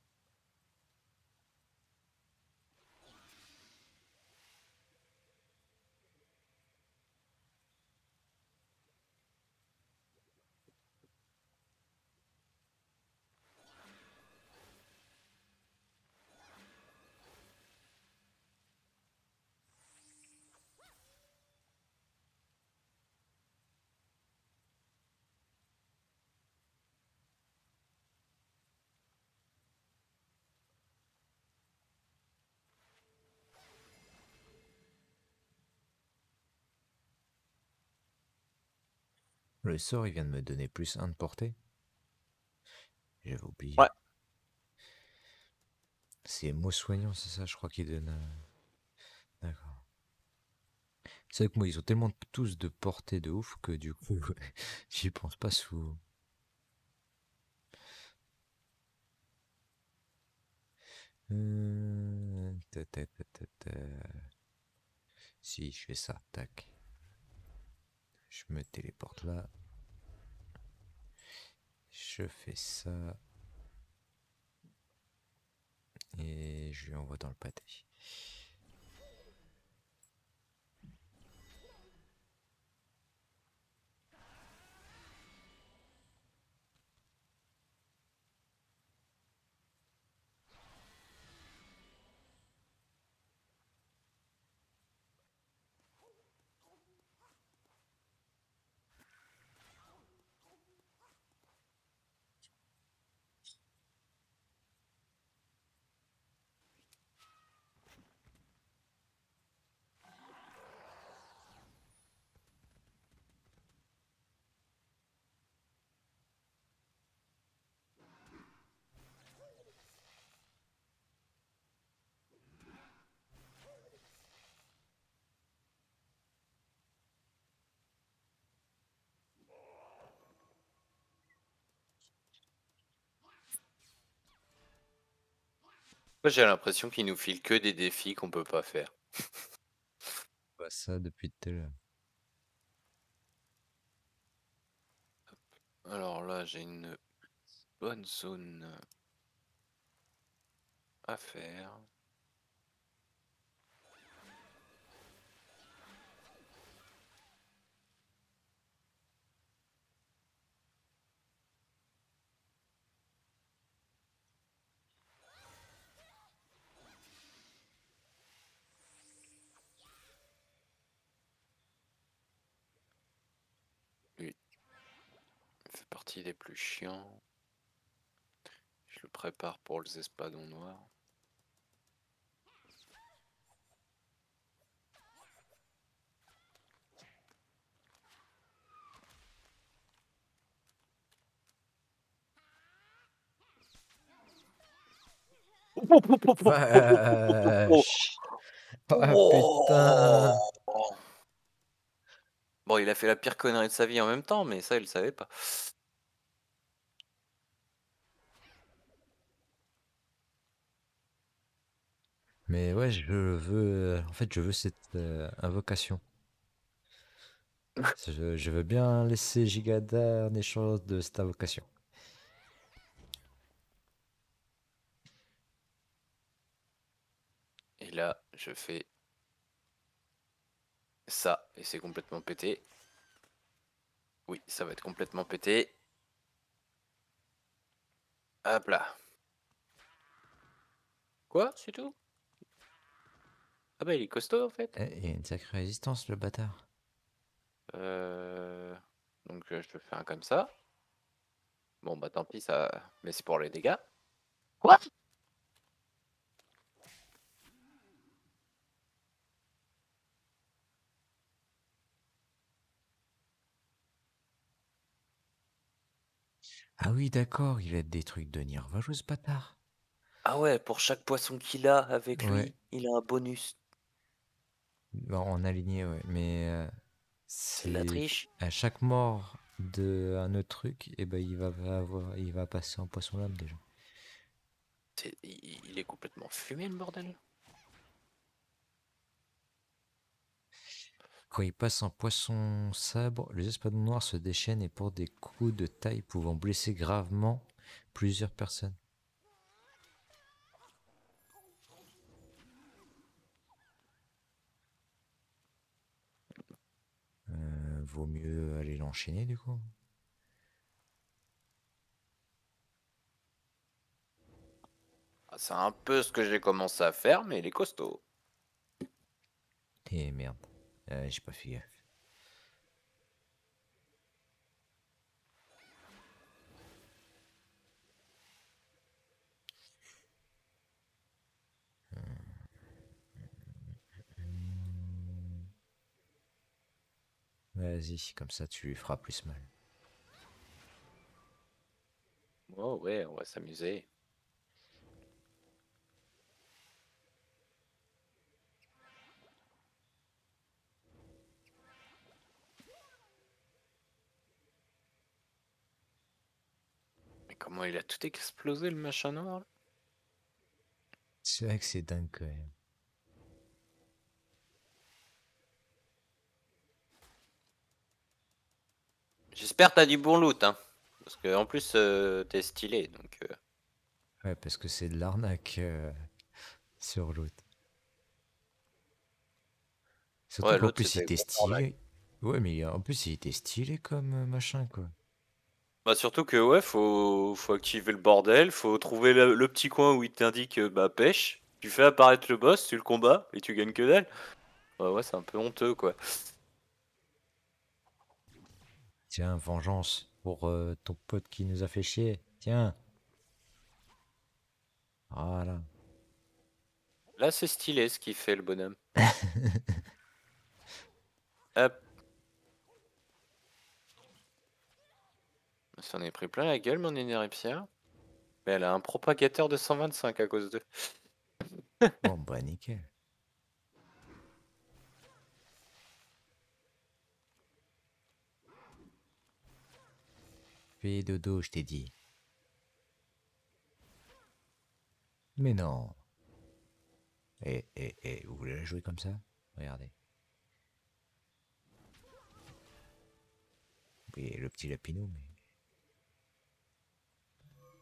Le sort, il vient de me donner plus un de portée. J'avais oublié. Ouais. C'est mot soignant, c'est ça, je crois qu'il donne. euh, D'accord. C'est vrai que moi, ils ont tellement tous de portée de ouf que du coup, j'y pense pas souvent. Euh, ta, ta, ta, ta, ta. Si, je fais ça, tac. Je me téléporte là. Je fais ça. Et je lui envoie dans le pâté. Moi, j'ai l'impression qu'il nous file que des défis qu'on peut pas faire. Pas ça depuis tout à l'heure. Alors là, j'ai une bonne zone à faire. Lui, il fait partie des plus chiants. Je le prépare pour les espadons noirs. Vache. Ah putain. Bon, il a fait la pire connerie de sa vie en même temps, mais ça, il le savait pas. Mais ouais, je veux... En fait, je veux cette euh, invocation. Je, je veux bien laisser Gigadar en échange de cette invocation. Et là, je fais ça, et c'est complètement pété. Oui, ça va être complètement pété. Hop là. Quoi? C'est tout? Ah bah il est costaud en fait. Eh, il y a une sacrée résistance, le bâtard. Euh... Donc euh, je te fais un comme ça. Bon bah tant pis ça... Mais c'est pour les dégâts. Quoi? Ah oui, d'accord, il a des trucs de Nirvana, ce bâtard. Ah ouais, pour chaque poisson qu'il a avec Ouais, lui, il a un bonus. bon, en aligné, ouais. Mais euh, C'est de la c'est triche. à chaque mort de un autre truc, et ben il va avoir, il va passer en poisson lame déjà. C'est- Il il est complètement fumé le bordel. Quand il passe en poisson sabre, les espadons noirs se déchaînent et portent des coups de taille pouvant blesser gravement plusieurs personnes. Euh, vaut mieux aller l'enchaîner du coup. Ah, c'est un peu ce que j'ai commencé à faire, mais il est costaud. Et merde, euh, j'ai pas fait gaffe. Vas-y, comme ça tu lui feras plus mal. Oh ouais, on va s'amuser. Mais comment il a tout explosé le machin noir là? C'est vrai que c'est dingue quand même. J'espère que t'as du bon loot, hein. Parce que en plus euh, t'es stylé, donc... euh, Ouais, parce que c'est de l'arnaque euh, sur l'autre. Surtout Ouais, qu'en l'autre plus il c'était était gros arnaque. stylé. Ouais, mais en plus il était stylé comme euh, machin quoi. Bah surtout que ouais, faut, faut activer le bordel, faut trouver le, le petit coin où il t'indique euh, bah pêche, tu fais apparaître le boss, tu le combats et tu gagnes que dalle. Ouais ouais, c'est un peu honteux quoi. Tiens, vengeance pour euh, ton pote qui nous a fait chier. Tiens, voilà. Là c'est stylé ce qu'il fait le bonhomme. Hop, on s'en est pris plein la gueule mon énergipia. Mais elle a un propagateur de cent vingt-cinq à cause de... Bon, bah nickel. Fais dodo, je t'ai dit. Mais non. Eh, eh, eh, vous voulez la jouer comme ça? Regardez. Oui, le petit lapinou, mais...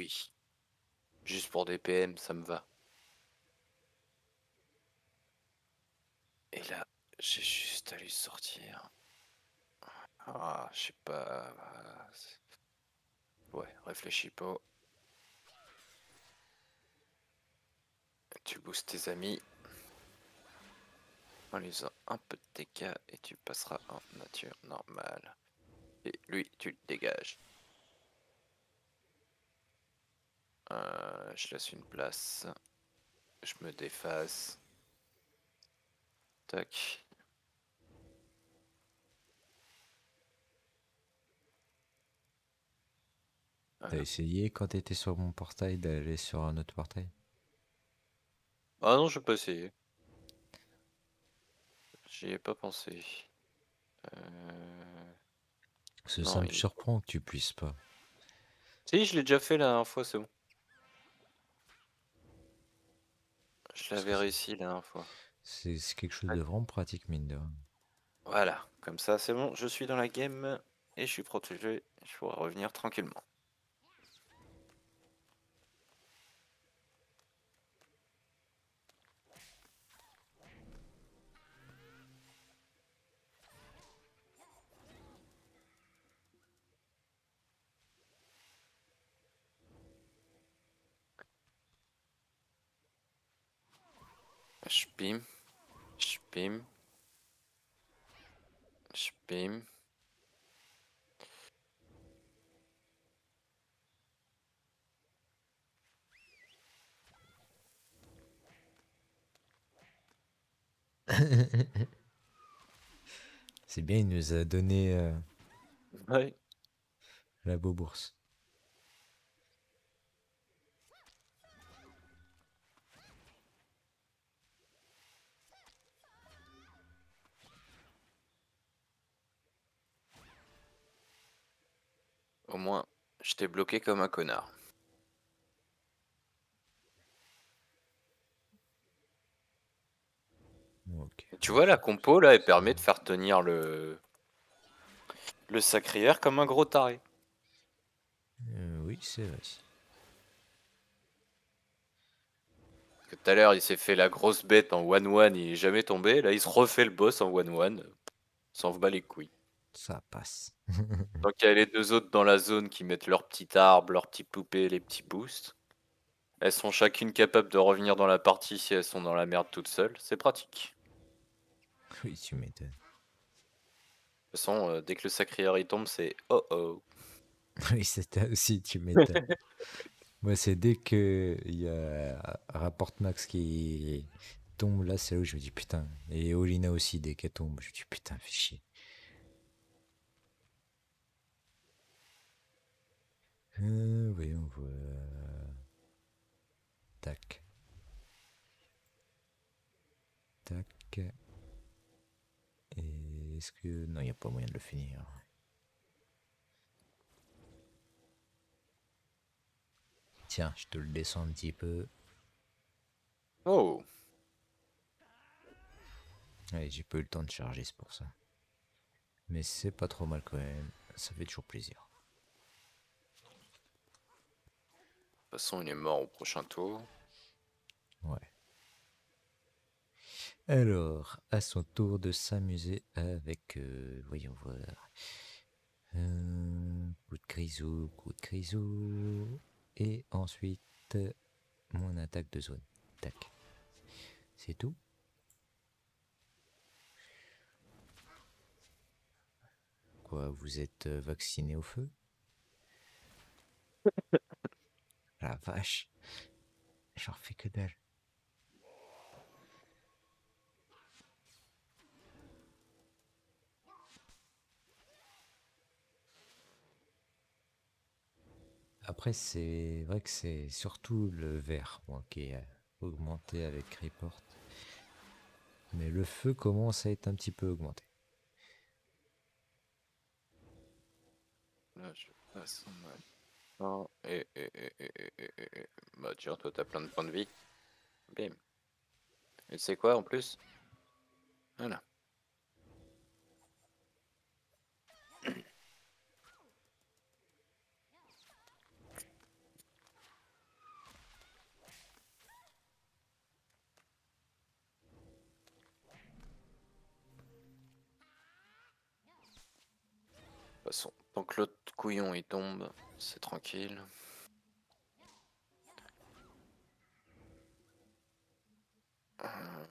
oui. Juste pour des P M, ça me va. Et là, j'ai juste à lui sortir. Ah, je sais pas. Ouais, réfléchis pas. Tu boostes tes amis en lui faisant un peu de dégâts et tu passeras en nature normale. Et lui, tu le dégages. Euh, je laisse une place. Je me déface. Tac. T'as Voilà. essayé quand t'étais sur mon portail d'aller sur un autre portail? Ah non, je peux essayer. J'y ai pas pensé. Euh... Parce que ça Non, me il... surprend que tu puisses pas. Si, je l'ai déjà fait la dernière fois, c'est bon. Je Parce que l'avais réussi la dernière fois. c'est c'est quelque chose Ouais. de vraiment pratique, mine de rien. Voilà, comme ça c'est bon, je suis dans la game et je suis protégé. Je pourrais revenir tranquillement. Je pim, je pim, je pim. C'est bien, il nous a donné euh, Ouais. la bourse. Au moins, je t'ai bloqué comme un connard. Ok, Et tu bon, vois la ça, compo là, elle ça permet va. de faire tenir le le sacrière comme un gros taré. Euh, oui, c'est vrai. Parce que tout à l'heure il s'est fait la grosse bête en one one, il est jamais tombé. Là il se refait le boss en one one, s'en bat les couilles. Ça passe. Donc il y a les deux autres dans la zone qui mettent leur petit arbre, leurs petites poupées, les petits boosts. Elles sont chacune capables de revenir dans la partie si elles sont dans la merde toutes seules. C'est pratique. Oui, tu m'étonnes. De toute façon, euh, dès que le sacrière il tombe, c'est oh oh. Oui, c'était aussi, tu m'étonnes. Moi, c'est dès que il y a Rapporte Max qui tombe là, c'est là où je me dis putain. Et Olina aussi, dès qu'elle tombe, je me dis putain, fais chier. Euh, voyons voir. Tac, tac. Et est-ce que. Non, il n'y a pas moyen de le finir. Tiens, je te le descends un petit peu. Oh. Allez, j'ai pas eu le temps de charger, c'est pour ça. Mais c'est pas trop mal quand même. Ça fait toujours plaisir. De toute façon, il est mort au prochain tour. Ouais. Alors, à son tour de s'amuser avec. Euh, voyons voir. Euh, coup de grisou, coup de grisou. Et ensuite, mon attaque de zone. Tac. C'est tout. Quoi, vous êtes euh, vacciné au feu? La vache. J'en fais que dalle. Après, c'est vrai que c'est surtout le vert moi, qui est augmenté avec Report. Mais le feu commence à être un petit peu augmenté. Là, je passe en mode. Non. Et, et, et, et, et, et, et, et. Bah, tiens, toi, t'as plein de points de vie. Bim. Et tu sais quoi en plus? Voilà. façon, tant que l'autre couillon il tombe, c'est tranquille. Euh,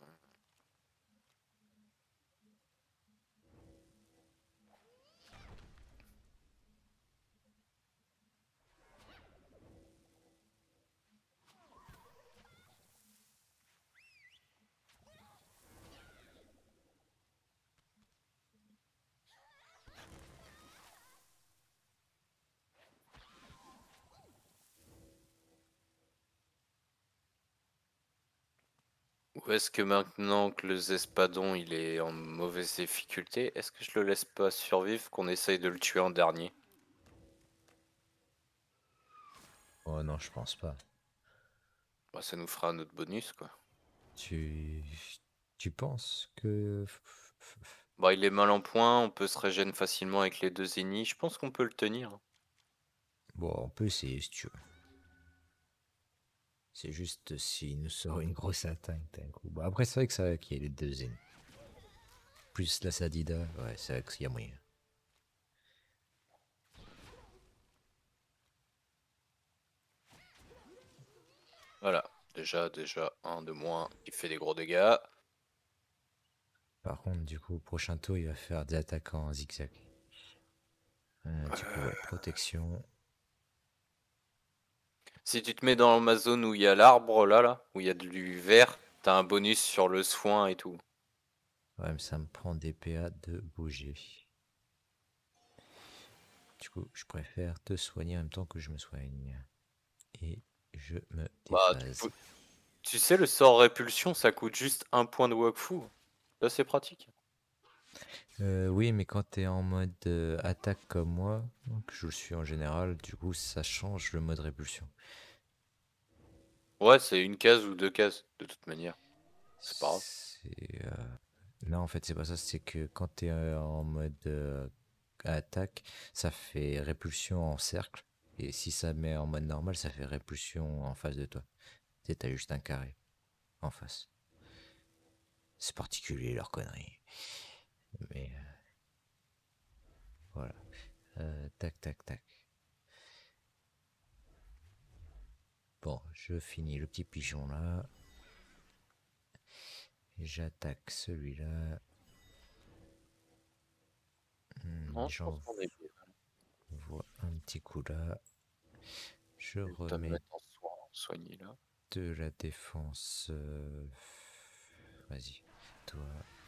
Ou est-ce que maintenant que le Zespadon il est en mauvaise difficulté, est-ce que je le laisse pas survivre, qu'on essaye de le tuer en dernier? Oh non, je pense pas. Bah, ça nous fera un autre bonus quoi. Tu, tu penses que... Bah il est mal en point, on peut se régénérer facilement avec les deux ennemis, je pense qu'on peut le tenir. Bon, on peut essayer si tu veux. C'est juste s'il nous sort une grosse attaque d'un coup. Bon, après, c'est vrai que ça qu'il y a les deux ennemis. Plus la Sadida, ouais, c'est vrai qu'il y a moyen. Voilà, déjà, déjà, un de moins qui fait des gros dégâts. Par contre, du coup, au prochain tour, il va faire des attaques en zigzag. Euh, du coup, ouais, protection. Si tu te mets dans ma zone où il y a l'arbre là, là, où il y a du vert, t'as un bonus sur le soin et tout. Ouais, mais ça me prend des P A de bouger. Du coup, je préfère te soigner en même temps que je me soigne. Et je me Bah, tu, déphase. peux- tu sais, le sort répulsion, ça coûte juste un point de Wakfu. C'est assez pratique. Euh, oui, mais quand t'es en mode euh, attaque comme moi, que je le suis en général, du coup, ça change le mode répulsion. Ouais, c'est une case ou deux cases, de toute manière. C'est pas grave. C'est, euh, non, en fait, c'est pas ça. C'est que quand t'es euh, en mode euh, attaque, ça fait répulsion en cercle. Et si ça met en mode normal, ça fait répulsion en face de toi. Tu sais, t'as juste un carré en face. C'est particulier leur connerie. Mais euh, voilà. Euh, tac, tac, tac. Bon, je finis le petit pigeon là. J'attaque celui-là. Hmm, Non, je pense J'envoie qu'on est bien. un petit coup là. Je Je vais te remets mettre en soin, soigner là. de la défense. euh, Vas-y, toi.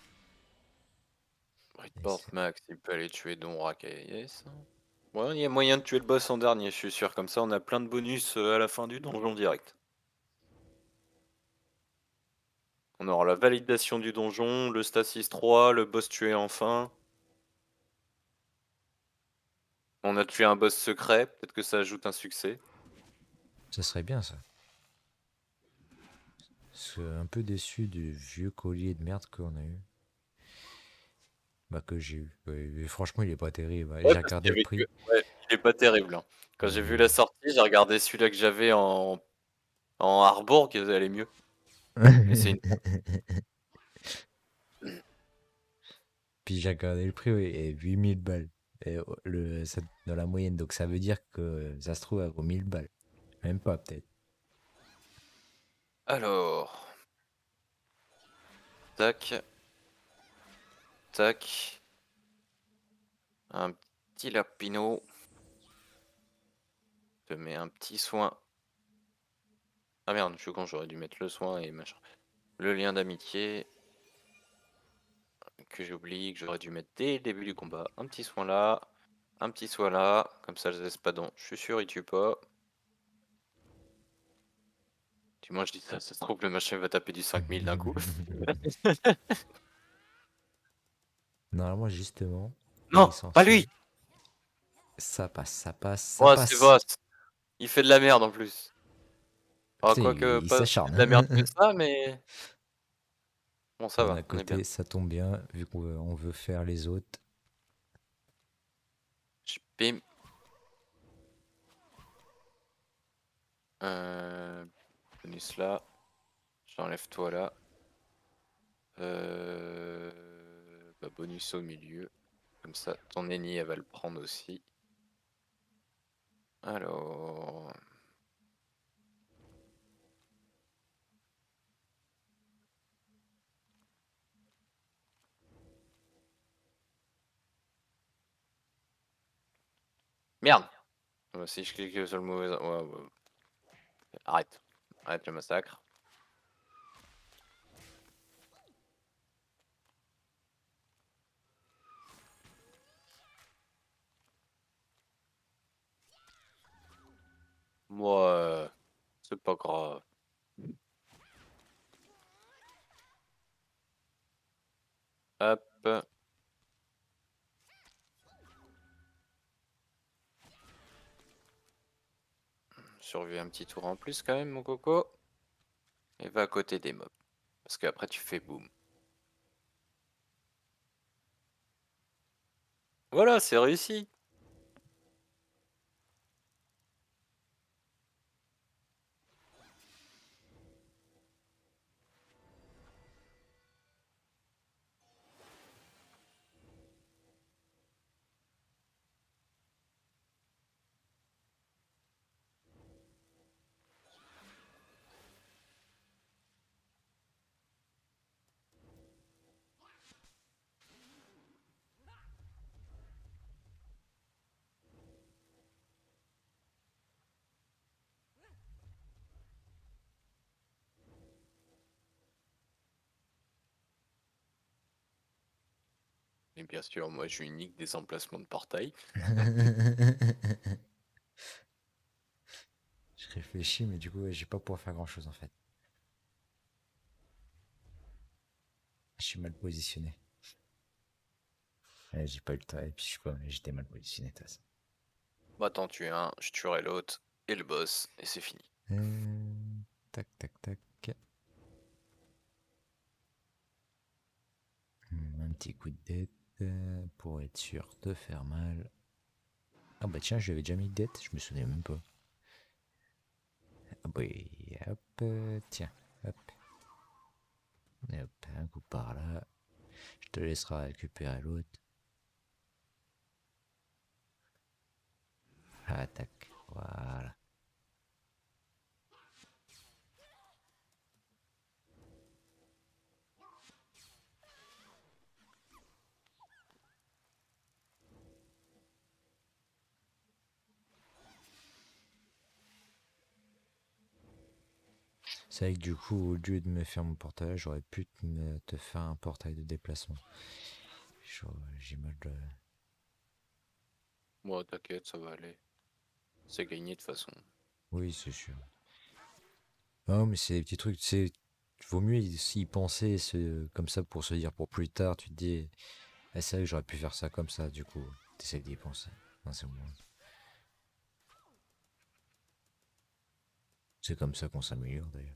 Report Max, il peut aller tuer Don Rakaes. Ouais, il y a moyen de tuer le boss en dernier, je suis sûr. Comme ça, on a plein de bonus euh, à la fin du donjon direct. On aura la validation du donjon, le Stasis trois, le boss tué enfin. On a tué un boss secret, peut-être que ça ajoute un succès. Ça serait bien ça. Je suis un peu déçu du vieux collier de merde qu'on a eu. Bah que j'ai eu. Ouais, mais franchement, il est pas terrible. Ouais, Ouais, j'ai parce regardé qu'il y le avait que... prix. Ouais, il est pas terrible, hein. Quand j'ai vu Mais... la sortie, j'ai regardé celui-là que j'avais en... en Harbourg, ça allait mieux. Mais c'est une... Puis j'ai regardé le prix, oui, et huit mille balles. Et oh, le, ça- dans la moyenne, donc ça veut dire que ça se trouve à vaut mille balles. Même pas peut-être. Alors... Tac. Tac. Un petit lapino. Je mets un petit soin. Ah merde, je suis con, j'aurais dû mettre le soin et machin. Le lien d'amitié. Que j'oublie, que j'aurais dû mettre dès le début du combat. Un petit soin là. Un petit soin là. Comme ça, le espadon, je suis sûr, il tue pas. Du moins, je dis ça, ça se trouve, le machin va taper du cinq mille d'un coup. Normalement, justement, il est Non, pas censé. lui! Ça passe, ça passe, ça Oh, c'est passe. boss. Il fait de la merde en plus. Ah, Putain, quoique, il, il pas si s'acharne. de la merde que ça, mais. Bon, ça Bon, d'un va, on est bien. côté, ça tombe bien, vu qu'on veut faire les autres. Je bim. Euh, bonus là. J'enlève toi là. Euh, bah, bonus au milieu. Comme ça, ton Eni, elle va le prendre aussi. Alors... Merde! Si je clique sur le mauvais... Ouais, ouais. Arrête. Arrête le massacre. Moi, c'est pas grave. Hop. Survie un petit tour en plus quand même, mon coco. Et va à côté des mobs. Parce qu'après, tu fais boum. Voilà, c'est réussi. Et bien sûr, moi, je suis unique des emplacements de portail. Je réfléchis, mais du coup, ouais, j'ai pas pouvoir faire grand chose en fait. Je suis mal positionné. Ouais, j'ai pas eu le temps, et puis je quoi, j'étais mal positionné, de toute façon. Bah, t'en tues un, je tuerai l'autre, et le boss, et c'est fini. Euh, tac, tac, tac. Hmm, un petit coup de dette euh, pour être sûr de faire mal. Ah bah tiens, je lui avais déjà mis de dette, je me souvenais même pas. Ah bah, hop, euh, tiens, hop. Et hop, un coup par là. Je te laisserai récupérer l'autre. Attaque, voilà. C'est vrai que du coup, au lieu de me faire mon portail, j'aurais pu te, me- te faire un portail de déplacement. J'ai mal de... Moi, t'inquiète, ça va aller. C'est gagné de toute façon. Oui, c'est sûr. Non, mais c'est des petits trucs, c'est... Vaut mieux y y penser ce- comme ça pour se dire pour plus tard, tu te dis, ah, c'est vrai que j'aurais pu faire ça comme ça, du coup, t'essaies d'y penser. Non, c'est bon. C'est comme ça qu'on s'améliore d'ailleurs.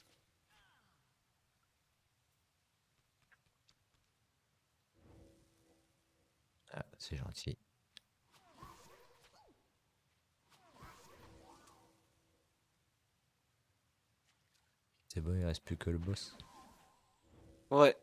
Ah, c'est gentil. C'est bon, il reste plus que le boss. Ouais.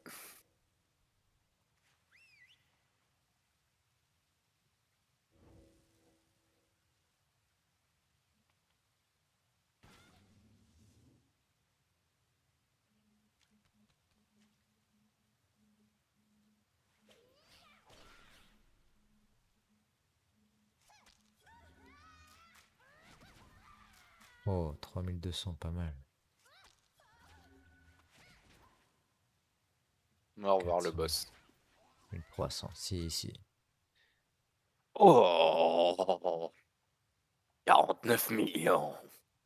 Oh, trois mille deux cents, pas mal. Au revoir le quatre cents, boss. mille trois cents, si, si. Oh, quarante-neuf millions.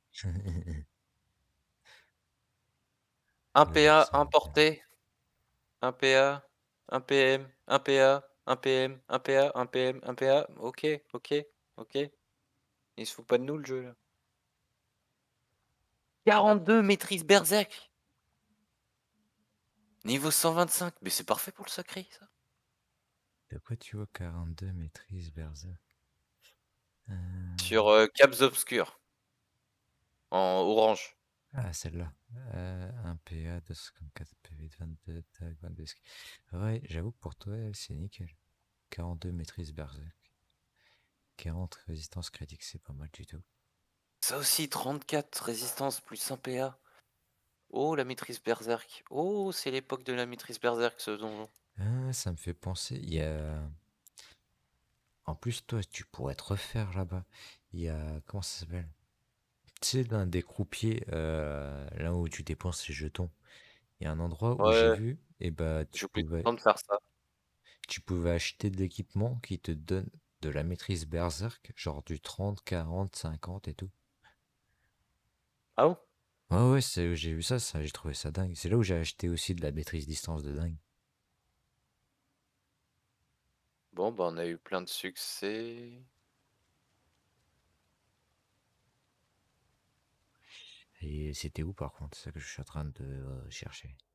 Un Là, je me P A, sens un bien. porté. Un P A, un P M, un P A, un P M, un P A, un P M, un P A. Ok, ok, ok. Il se fout pas de nous le jeu là. quarante-deux maîtrise Berserk. Niveau cent vingt-cinq. Mais c'est parfait pour le sacré ça. De quoi tu vois quarante-deux maîtrise Berserk? Euh, Sur euh, Caps Obscur. En orange. Ah, celle-là. Euh, un P A, deux cent cinquante-quatre P V, vingt-deux, tac, vingt-deux sk- Ouais, j'avoue que pour toi, c'est nickel. quarante-deux maîtrise berserk. quarante résistance critique, c'est pas mal du tout. Ça aussi, trente-quatre résistance plus un P A. Oh, la maîtrise berserk. Oh, c'est l'époque de la maîtrise berserk, ce donjon. Ah, ça me fait penser, il y a... En plus, toi, tu pourrais te refaire là-bas. Il y a... Comment ça s'appelle? Tu sais, l'un des croupiers, euh, là où tu dépenses les jetons, il y a un endroit où j'ai Ouais, vu, et bah tu j'ai oublié tout le pouvais, temps de faire ça. tu pouvais acheter de l'équipement qui te donne de la maîtrise berserk, genre du trente, quarante, cinquante et tout. Ah bon? Ouais, ouais, c'est- j'ai vu ça, ça, j'ai trouvé ça dingue. C'est là où j'ai acheté aussi de la maîtrise distance de dingue. Bon, bah, on a eu plein de succès. Et c'était où par contre? C'est ça que je suis en train de euh, chercher.